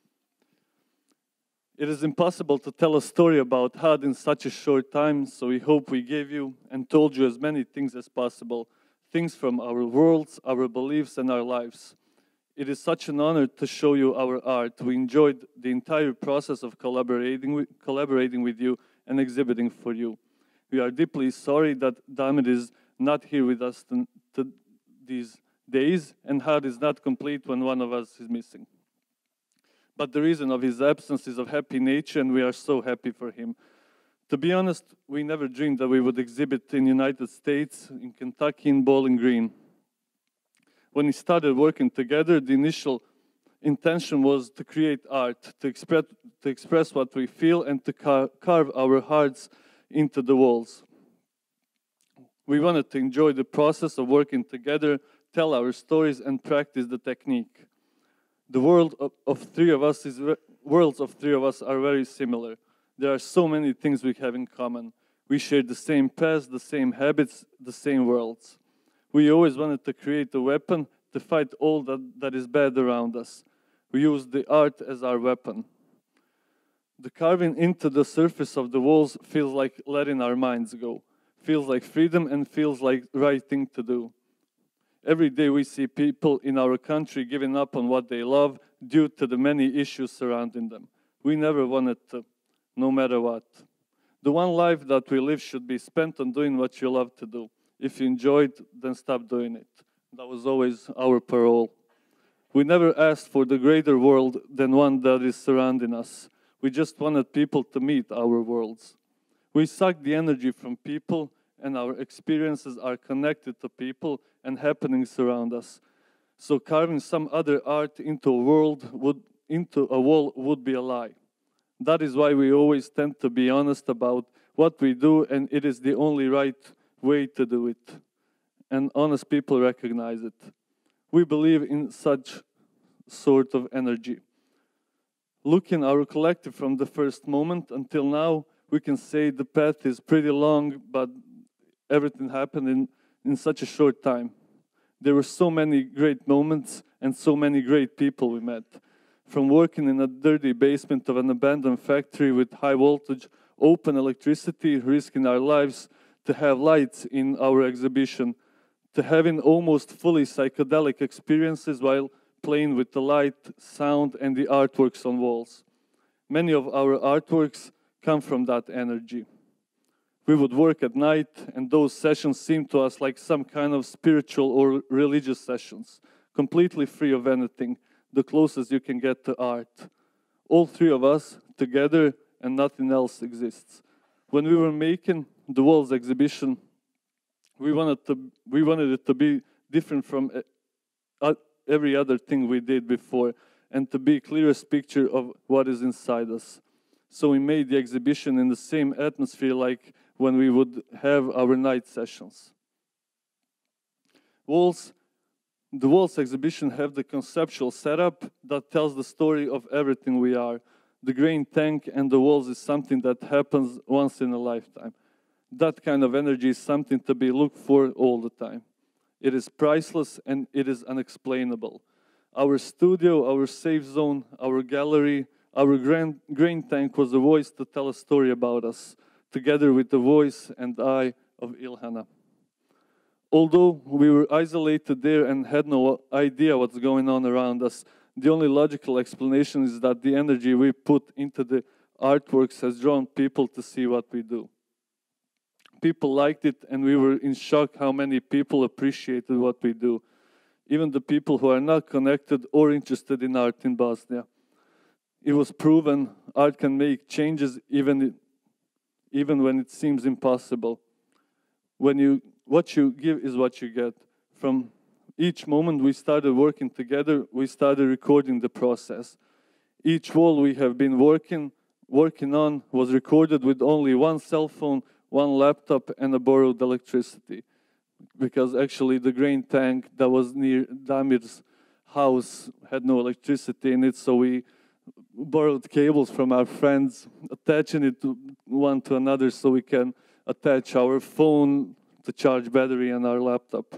It is impossible to tell a story about HUD in such a short time, so we hope we gave you and told you as many things as possible, things from our worlds, our beliefs, and our lives. It is such an honor to show you our art. We enjoyed the entire process of collaborating with you and exhibiting for you. We are deeply sorry that David is not here with us these days, and HUD is not complete when one of us is missing. But the reason of his absence is of happy nature, and we are so happy for him. To be honest, we never dreamed that we would exhibit in the United States, in Kentucky, in Bowling Green. When we started working together, the initial intention was to create art, to express what we feel, and to carve our hearts into the walls. We wanted to enjoy the process of working together, tell our stories, and practice the technique. The worlds of three of us are very similar. There are so many things we have in common. We shared the same past, the same habits, the same worlds. We always wanted to create a weapon to fight all that is bad around us. We used the art as our weapon. The carving into the surface of the walls feels like letting our minds go, feels like freedom, and feels like the right thing to do. Every day we see people in our country giving up on what they love due to the many issues surrounding them. We never wanted to, no matter what. The one life that we live should be spent on doing what you love to do. If you enjoy it, then stop doing it. That was always our parole. We never asked for the greater world than one that is surrounding us. We just wanted people to meet our worlds. We suck the energy from people, and our experiences are connected to people and happenings around us. So carving some other art into a wall would be a lie. That is why we always tend to be honest about what we do, and it is the only right way to do it. And honest people recognize it. We believe in such sort of energy. Looking our collective from the first moment until now, we can say the path is pretty long, but everything happened in such a short time. There were so many great moments and so many great people we met. From working in a dirty basement of an abandoned factory with high voltage, open electricity, risking our lives to have lights in our exhibition, to having almost fully psychedelic experiences while playing with the light, sound, and the artworks on walls. Many of our artworks come from that energy. We would work at night, and those sessions seemed to us like some kind of spiritual or religious sessions, completely free of anything, the closest you can get to art. All three of us together, and nothing else exists. When we were making the walls exhibition, we wanted it to be different from every other thing we did before, and to be clearest picture of what is inside us. So we made the exhibition in the same atmosphere like when we would have our night sessions. The walls exhibition have the conceptual setup that tells the story of everything we are. The grain tank and the walls is something that happens once in a lifetime. That kind of energy is something to be looked for all the time. It is priceless and it is unexplainable. Our studio, our safe zone, our gallery, our grain tank was a voice to tell a story about us, together with the voice and eye of Ilhana. Although we were isolated there and had no idea what's going on around us, the only logical explanation is that the energy we put into the artworks has drawn people to see what we do. People liked it, and we were in shock how many people appreciated what we do, even the people who are not connected or interested in art in Bosnia. It was proven art can make changes even when it seems impossible. What you give is what you get. From each moment we started working together, we started recording the process. Each wall we have been working on was recorded with only one cell phone, one laptop, and a borrowed electricity. Because actually the grain tank that was near Damir's house had no electricity in it, so we borrowed cables from our friends, attaching it to one to another so we can attach our phone to charge battery on our laptop.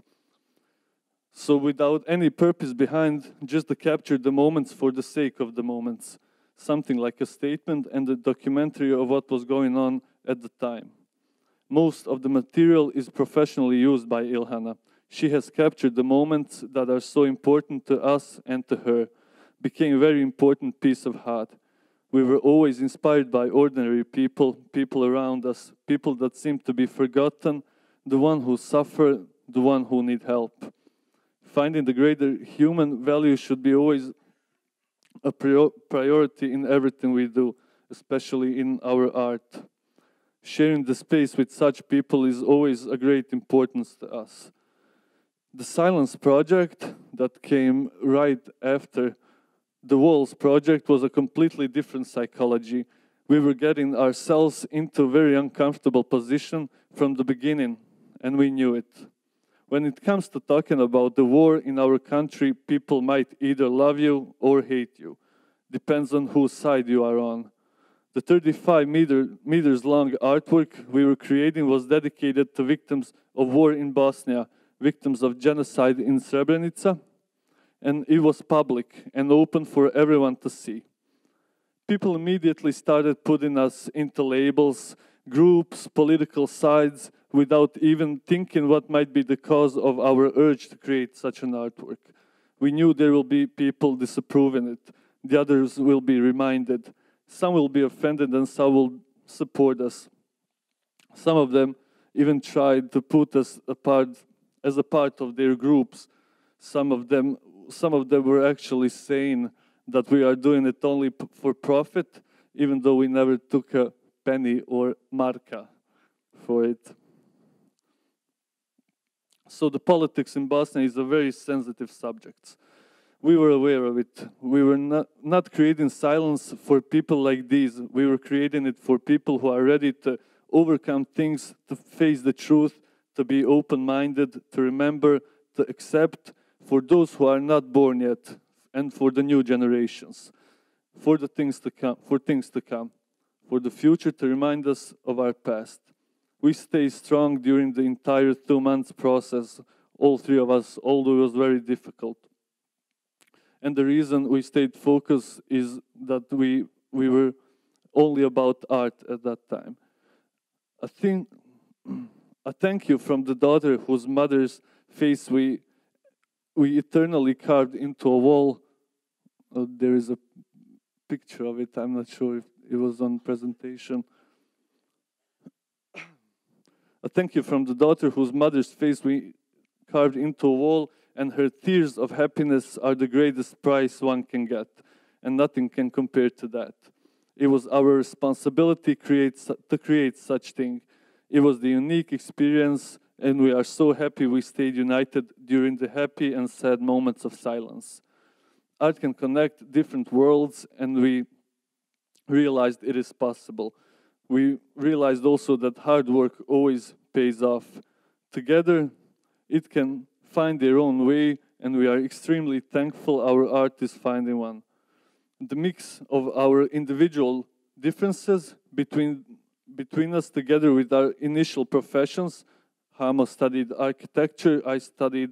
So without any purpose behind, just to capture the moments for the sake of the moments. Something like a statement and a documentary of what was going on at the time. Most of the material is professionally used by Ilhana. She has captured the moments that are so important to us and to her. Became a very important piece of art. We were always inspired by ordinary people, people around us, people that seem to be forgotten, the one who suffer, the one who need help. Finding the greater human value should be always a priority in everything we do, especially in our art. Sharing the space with such people is always a great importance to us. The Silence project that came right after the Walls project was a completely different psychology. We were getting ourselves into a very uncomfortable position from the beginning, and we knew it. When it comes to talking about the war in our country, people might either love you or hate you. Depends on whose side you are on. The 35 meters long artwork we were creating was dedicated to victims of war in Bosnia, victims of genocide in Srebrenica, and it was public and open for everyone to see. People immediately started putting us into labels, groups, political sides, without even thinking what might be the cause of our urge to create such an artwork. We knew there will be people disapproving it. The others will be reminded. Some will be offended and some will support us. Some of them even tried to put us apart as a part of their groups. Some of them were actually saying that we are doing it only for profit, even though we never took a penny or marka for it. So the politics in Bosnia is a very sensitive subject. We were aware of it. We were not creating silence for people like these. We were creating it for people who are ready to overcome things, to face the truth, to be open-minded, to remember, to accept, for those who are not born yet, and for the new generations, for the things to come, for the future to remind us of our past. We stayed strong during the entire 2 months process, all three of us, although it was very difficult. And the reason we stayed focused is that we were only about art at that time. A thank you from the daughter whose mother's face we eternally carved into a wall. There is a picture of it. I'm not sure if it was on presentation. A thank you from the daughter whose mother's face we carved into a wall, and her tears of happiness are the greatest prize one can get, and nothing can compare to that. It was our responsibility to create such thing. It was the unique experience, and we are so happy we stayed united during the happy and sad moments of silence. Art can connect different worlds, and we realized it is possible. We realized also that hard work always pays off. Together, it can find their own way, and we are extremely thankful our art is finding one. The mix of our individual differences between us, together with our initial professions. Hamo studied architecture, I studied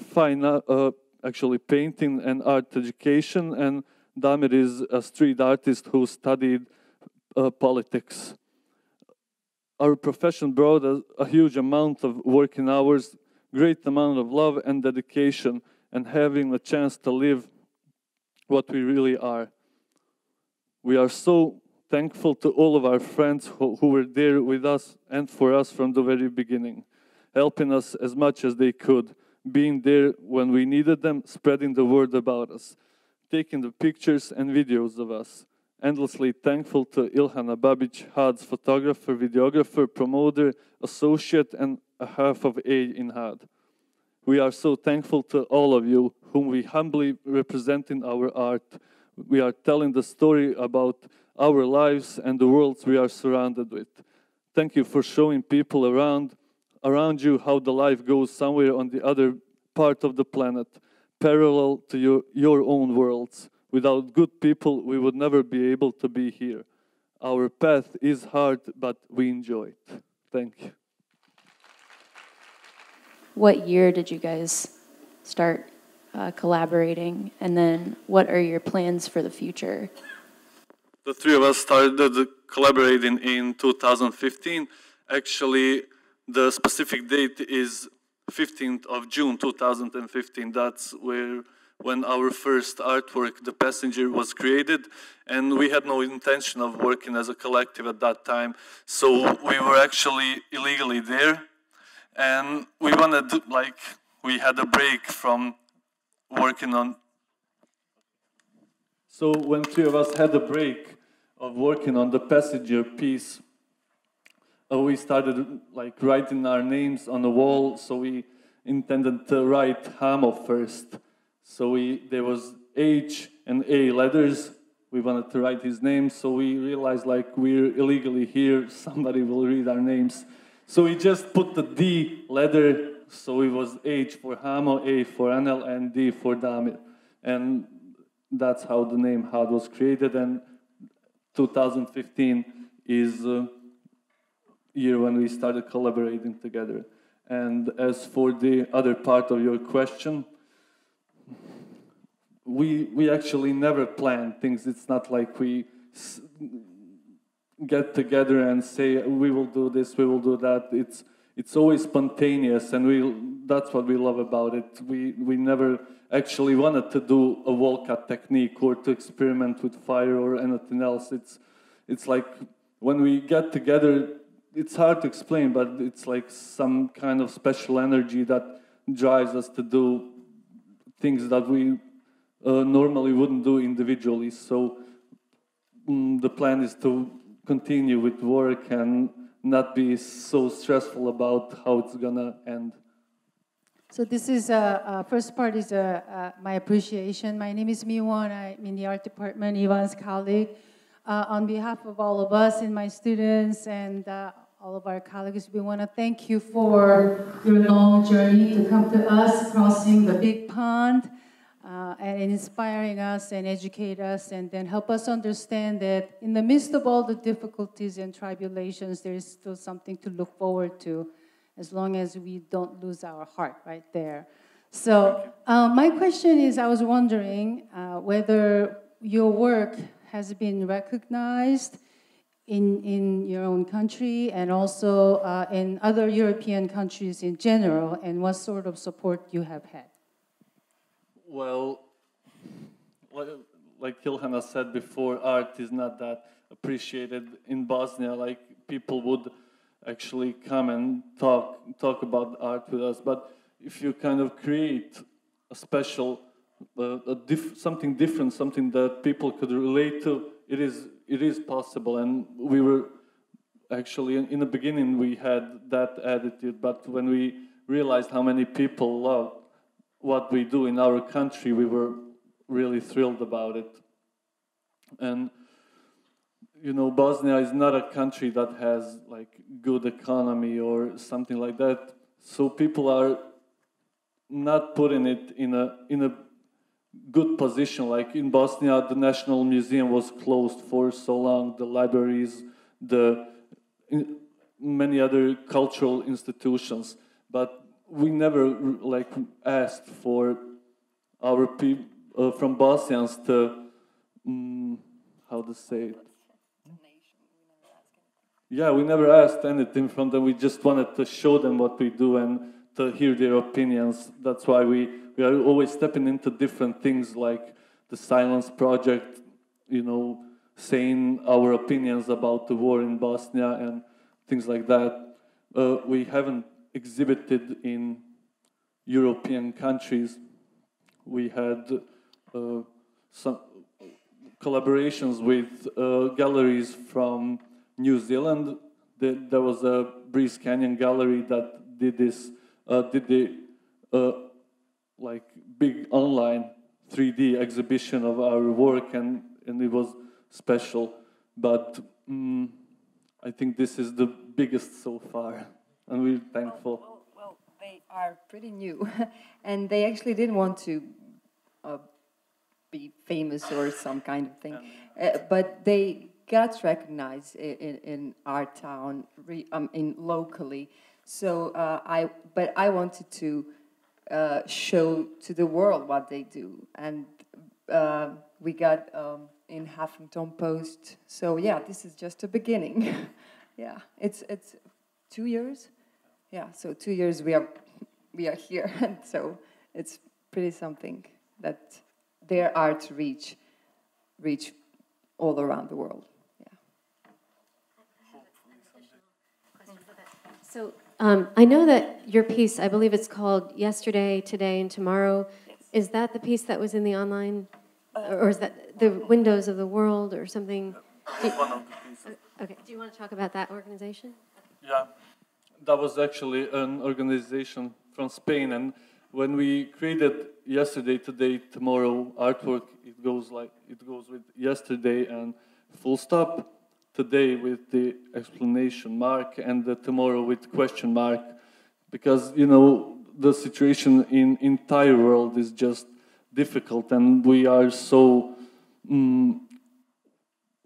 painting and art education, and Damir is a street artist who studied politics. Our profession brought us a huge amount of working hours, great amount of love and dedication, and having a chance to live what we really are. We are so thankful to all of our friends who were there with us and for us from the very beginning, helping us as much as they could, being there when we needed them, spreading the word about us, taking the pictures and videos of us. Endlessly thankful to Ilhana Babić, HAD's photographer, videographer, promoter, associate, and a half of A in HAD. We are so thankful to all of you, whom we humbly represent in our art. We are telling the story about our lives and the worlds we are surrounded with. Thank you for showing people around you how the life goes somewhere on the other part of the planet, parallel to your own worlds. Without good people, we would never be able to be here. Our path is hard, but we enjoy it. Thank you. What year did you guys start collaborating? And then what are your plans for the future? The three of us started collaborating in 2015. Actually, the specific date is 15th of June 2015. That's when our first artwork, The Passenger, was created, and we had no intention of working as a collective at that time. So we were actually illegally there, and we had a break from working on. So when three of us had a break of working on the Passenger piece, we started writing our names on the wall. So we intended to write Hamo first. So there was H and A letters. We wanted to write his name, so we realized we're illegally here, somebody will read our names. So we just put the D letter, so it was H for Hamo, A for Anel, and D for Damir. And that's how the name HAD was created. And 2015 is year when we started collaborating together. And as for the other part of your question, we actually never plan things. It's not like we get together and say we will do this, we will do that. It's always spontaneous, and that's what we love about it. We never actually wanted to do a wall-cut technique or to experiment with fire or anything else. It's like when we get together, it's hard to explain, but it's like some kind of special energy that drives us to do things that we normally wouldn't do individually. So the plan is to continue with work and not be so stressful about how it's gonna end. So this is first part is my appreciation. My name is Yvonne. I'm in the art department, Yvonne's colleague. On behalf of all of us and my students and all of our colleagues, we want to thank you for your long journey to come to us, crossing the big pond, and inspiring us and educate us, and then help us understand that in the midst of all the difficulties and tribulations, there is still something to look forward to, as long as we don't lose our heart right there. So my question is, I was wondering whether your work has been recognized in your own country and also in other European countries in general, and what sort of support you have had? Well, like Ilhana said before, art is not that appreciated in Bosnia. Like, people would actually come and talk about art with us. But if you kind of create a special, something different, something that people could relate to, it is possible. And we were actually, in the beginning, we had that attitude. But when we realized how many people love what we do in our country, we were really thrilled about it. And you know, Bosnia is not a country that has like good economy or something like that. So people are not putting it in a good position. Like in Bosnia, the National Museum was closed for so long. The libraries, many other cultural institutions, but we never like asked for our people from Bosnians to how to say it. Yeah, we never asked anything from them. We just wanted to show them what we do and to hear their opinions. That's why we are always stepping into different things, like the Silence Project, you know, saying our opinions about the war in Bosnia and things like that. We haven't exhibited in European countries. We had some collaborations with galleries from New Zealand. There was a Breeze Canyon gallery that did this, like big online 3D exhibition of our work, and it was special. But I think this is the biggest so far, and we're thankful. Well, they are pretty new, and they actually didn't want to be famous or some kind of thing, but they got recognized in our town, locally. So I wanted to show to the world what they do, and we got in Huffington Post. So yeah, this is just a beginning. Yeah, it's 2 years. Yeah, so 2 years we are here, and so it's pretty something that their art reach all around the world. So I know that your piece, I believe it's called Yesterday, Today, and Tomorrow. Yes. Is that the piece that was in the online, or is that the Windows of the World or something? One of the pieces. Okay. Do you want to talk about that organization? Yeah, that was actually an organization from Spain, and when we created Yesterday, Today, Tomorrow artwork, it goes with yesterday and full stop, today with the exclamation mark, and the tomorrow with question mark, because you know the situation in entire world is just difficult, and we are so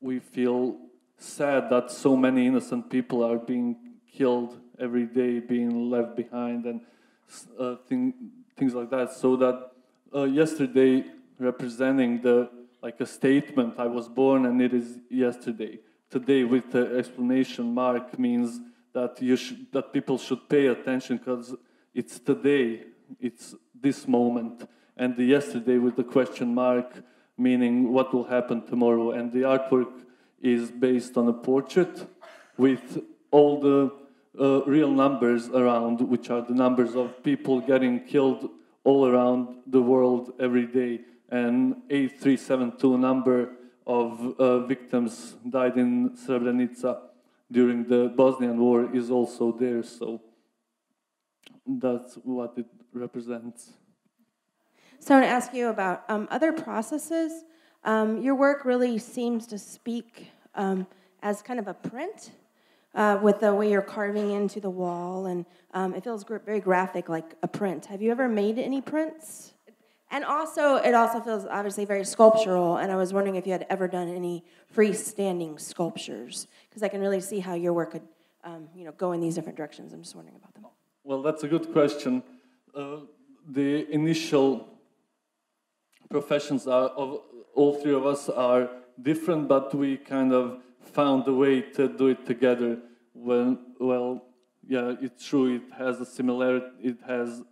we feel sad that so many innocent people are being killed every day, being left behind, and things like that. So that yesterday, representing a statement, I was born and it is yesterday. Today, with the exclamation mark, means that that people should pay attention, because it's today, it's this moment, and the yesterday with the question mark, meaning what will happen tomorrow. And the artwork is based on a portrait with all the real numbers around, which are the numbers of people getting killed all around the world every day. And 8372 number of victims died in Srebrenica during the Bosnian War is also there. So that's what it represents. So I want to ask you about other processes. Your work really seems to speak as kind of a print with the way you're carving into the wall, and it feels very graphic, like a print. Have you ever made any prints? And also, it also feels obviously very sculptural, and I was wondering if you had ever done any freestanding sculptures, because I can really see how your work could go in these different directions. I'm just wondering about them. Well, that's a good question. The initial professions of all three of us are different, but we kind of found a way to do it together. Well, yeah, it's true. It has a similarity. It has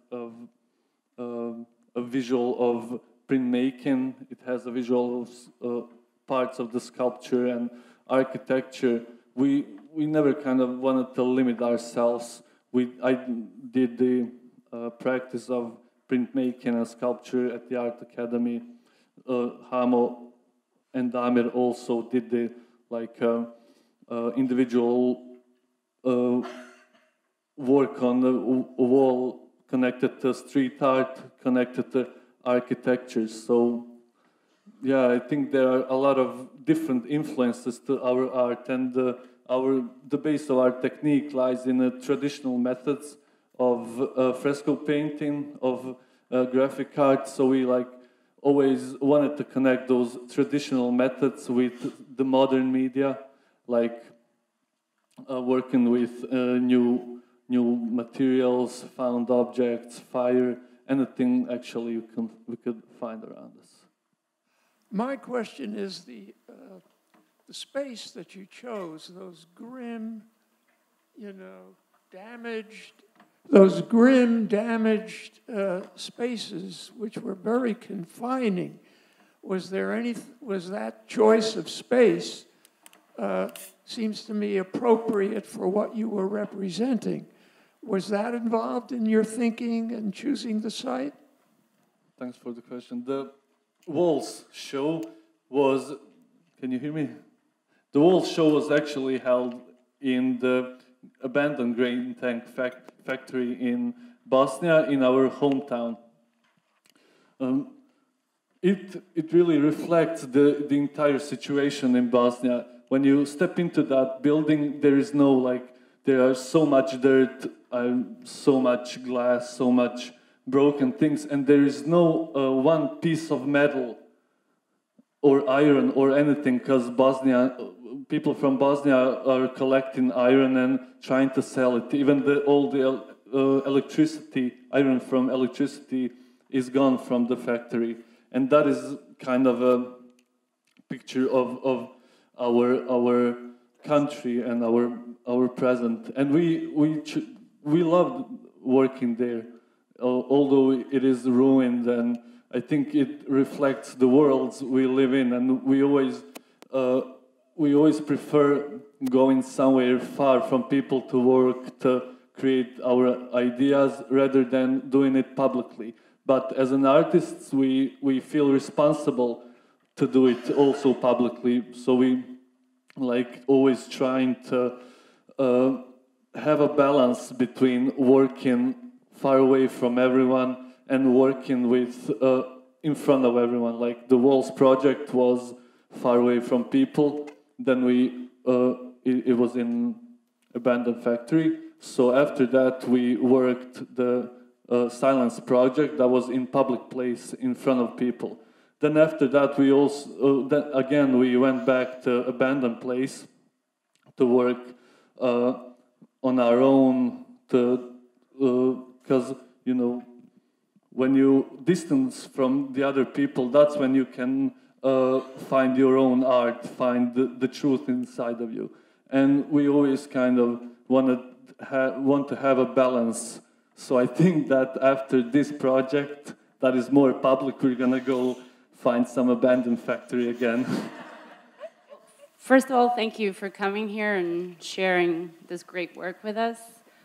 a visual of printmaking. It has a visual of parts of the sculpture and architecture. We never kind of wanted to limit ourselves. I did the practice of printmaking and sculpture at the Art Academy. Hamo and Damir also did the individual work on the wall connected to street art, connected to architecture. So yeah, I think there are a lot of different influences to our art, and the base of our technique lies in the traditional methods of fresco painting, of graphic art. So we always wanted to connect those traditional methods with the modern media, working with new materials, found objects, fire, anything actually we could find around us. My question is the space that you chose, those grim, damaged spaces, which were very confining. Was that choice of space seems to me appropriate for what you were representing? Was that involved in your thinking and choosing the site? Thanks for the question. The Walls show was, can you hear me? The Walls show was actually held in the abandoned grain tank factory in Bosnia, in our hometown. It really reflects the entire situation in Bosnia. When you step into that building, there is no there are so much dirt, so much glass, so much broken things, and there is no one piece of metal or iron or anything, because people from Bosnia are collecting iron and trying to sell it. Even all the electricity, iron from electricity, is gone from the factory, and that is kind of a picture of our country and our present. And we loved working there, although it is ruined, and I think it reflects the worlds we live in, and we always prefer going somewhere far from people to work, to create our ideas, rather than doing it publicly. But as an artist, we feel responsible to do it also publicly, so we always trying to have a balance between working far away from everyone and working with in front of everyone. Like the Walls project was far away from people. Then it was in abandoned factory. So after that, we worked the Silence project that was in public place in front of people. Then after that, we also, then again, we went back to abandoned place to work on our own, because, you know, when you distance from the other people, that's when you can find your own art, find the truth inside of you. And we always kind of want to have a balance. So I think that after this project that is more public, we're going to go find some abandoned factory again. First of all, thank you for coming here and sharing this great work with us.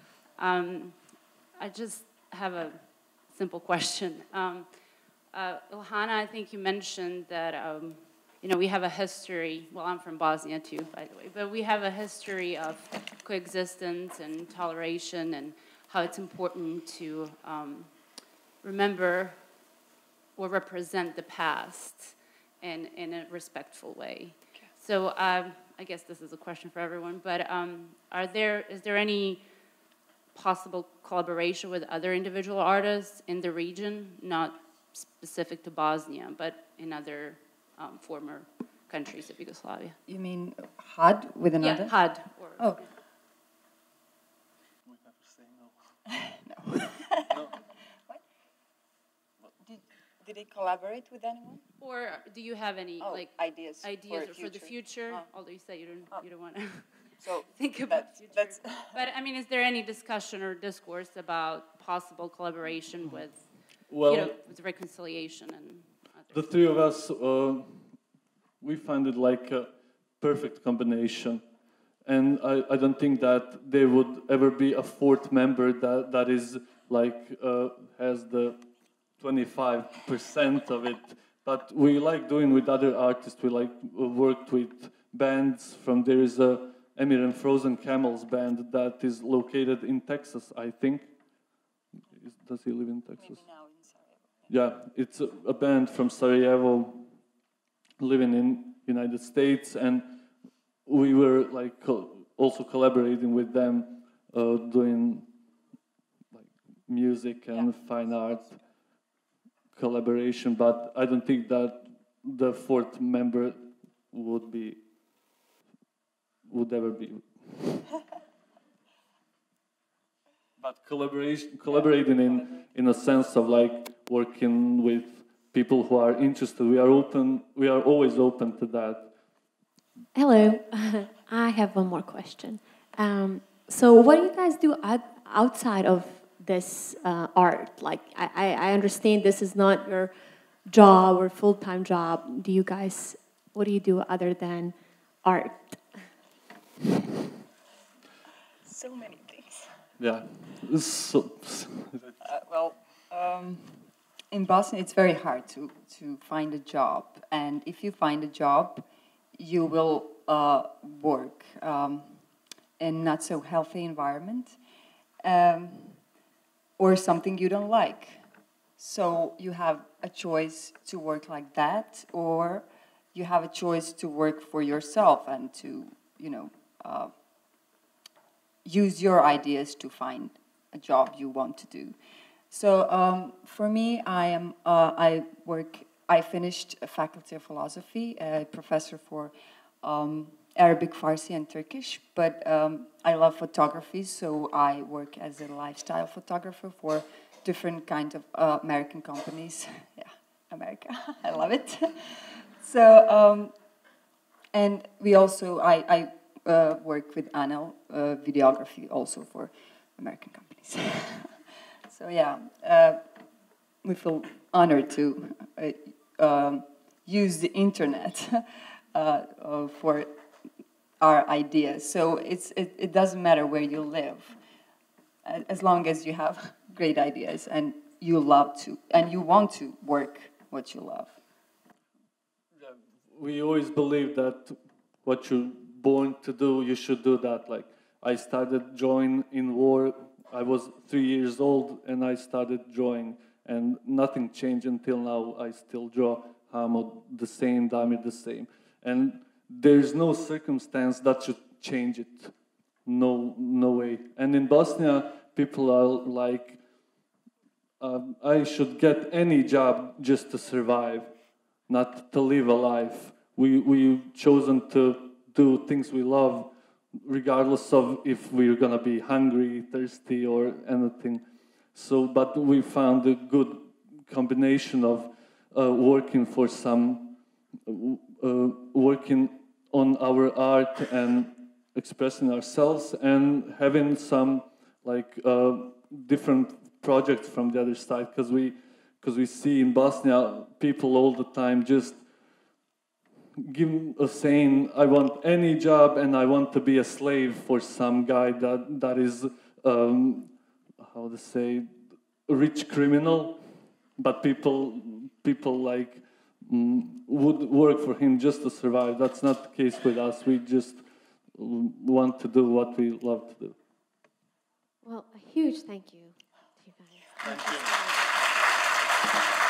I just have a simple question. Ilhana, I think you mentioned that you know, we have a history, well, I'm from Bosnia too, by the way, but we have a history of coexistence and toleration and how it's important to remember or represent the past in a respectful way. Okay. So I guess this is a question for everyone, but is there any possible collaboration with other individual artists in the region, not specific to Bosnia, but in other former countries of Yugoslavia? You mean HUD with another? Yeah, HUD. Oh. We have to say no. No. No. What? Did they collaborate with anyone? Or do you have any ideas for the future? Although you say you don't want to so think about the future. But I mean, is there any discussion or discourse about possible collaboration with, with reconciliation and others? The three of us, we find it like a perfect combination. And I don't think that there would ever be a fourth member that is like, has the 25% of it. But we like doing with other artists. We like worked with bands there is a Emir and Frozen Camels band that is located in Texas, I think. Does he live in Texas? Maybe now in Sarajevo. Yeah, it's a band from Sarajevo living in United States, and we were like also collaborating with them, doing like music and fine art collaboration. But I don't think that the fourth member would ever be. But collaborating in a sense of like working with people who are interested. We are always open to that. Hello, I have one more question. So what do you guys do outside of this art? Like, I understand this is not your job or full-time job. What do you do other than art? So many things. Yeah. In Bosnia, it's very hard to find a job. And if you find a job, you will work in not so healthy environment or something you don't like. So you have a choice to work like that, or you have a choice to work for yourself and to, use your ideas to find a job you want to do. So for me, I finished a faculty of philosophy, a professor for Arabic, Farsi, and Turkish, but I love photography, so I work as a lifestyle photographer for different kinds of American companies. Yeah, America, I love it. So, and we also, I work with Anel, videography also for American companies. So yeah, we feel honored to use the internet for our ideas. So it doesn't matter where you live, as long as you have great ideas and you love to, and you want to work what you love. Yeah, we always believe that what you're born to do, you should do that. Like, I started drawing in war. I was 3 years old and I started drawing, and nothing changed until now. I still draw Hamo the same, Damir the same. And there's no circumstance that should change it. No way. And in Bosnia, people are like, I should get any job just to survive. not to live a life. We've chosen to do things we love, regardless of if we're gonna be hungry, thirsty, or anything. So, but we found a good combination of working for some, working on our art and expressing ourselves, and having some like different projects from the other side, because we see in Bosnia people all the time just give a saying, I want any job and I want to be a slave for some guy that is how to say, a rich criminal, but people like would work for him just to survive. That's not the case with us. We just want to do what we love to do. Well, a huge thank you to you guys. Thank you.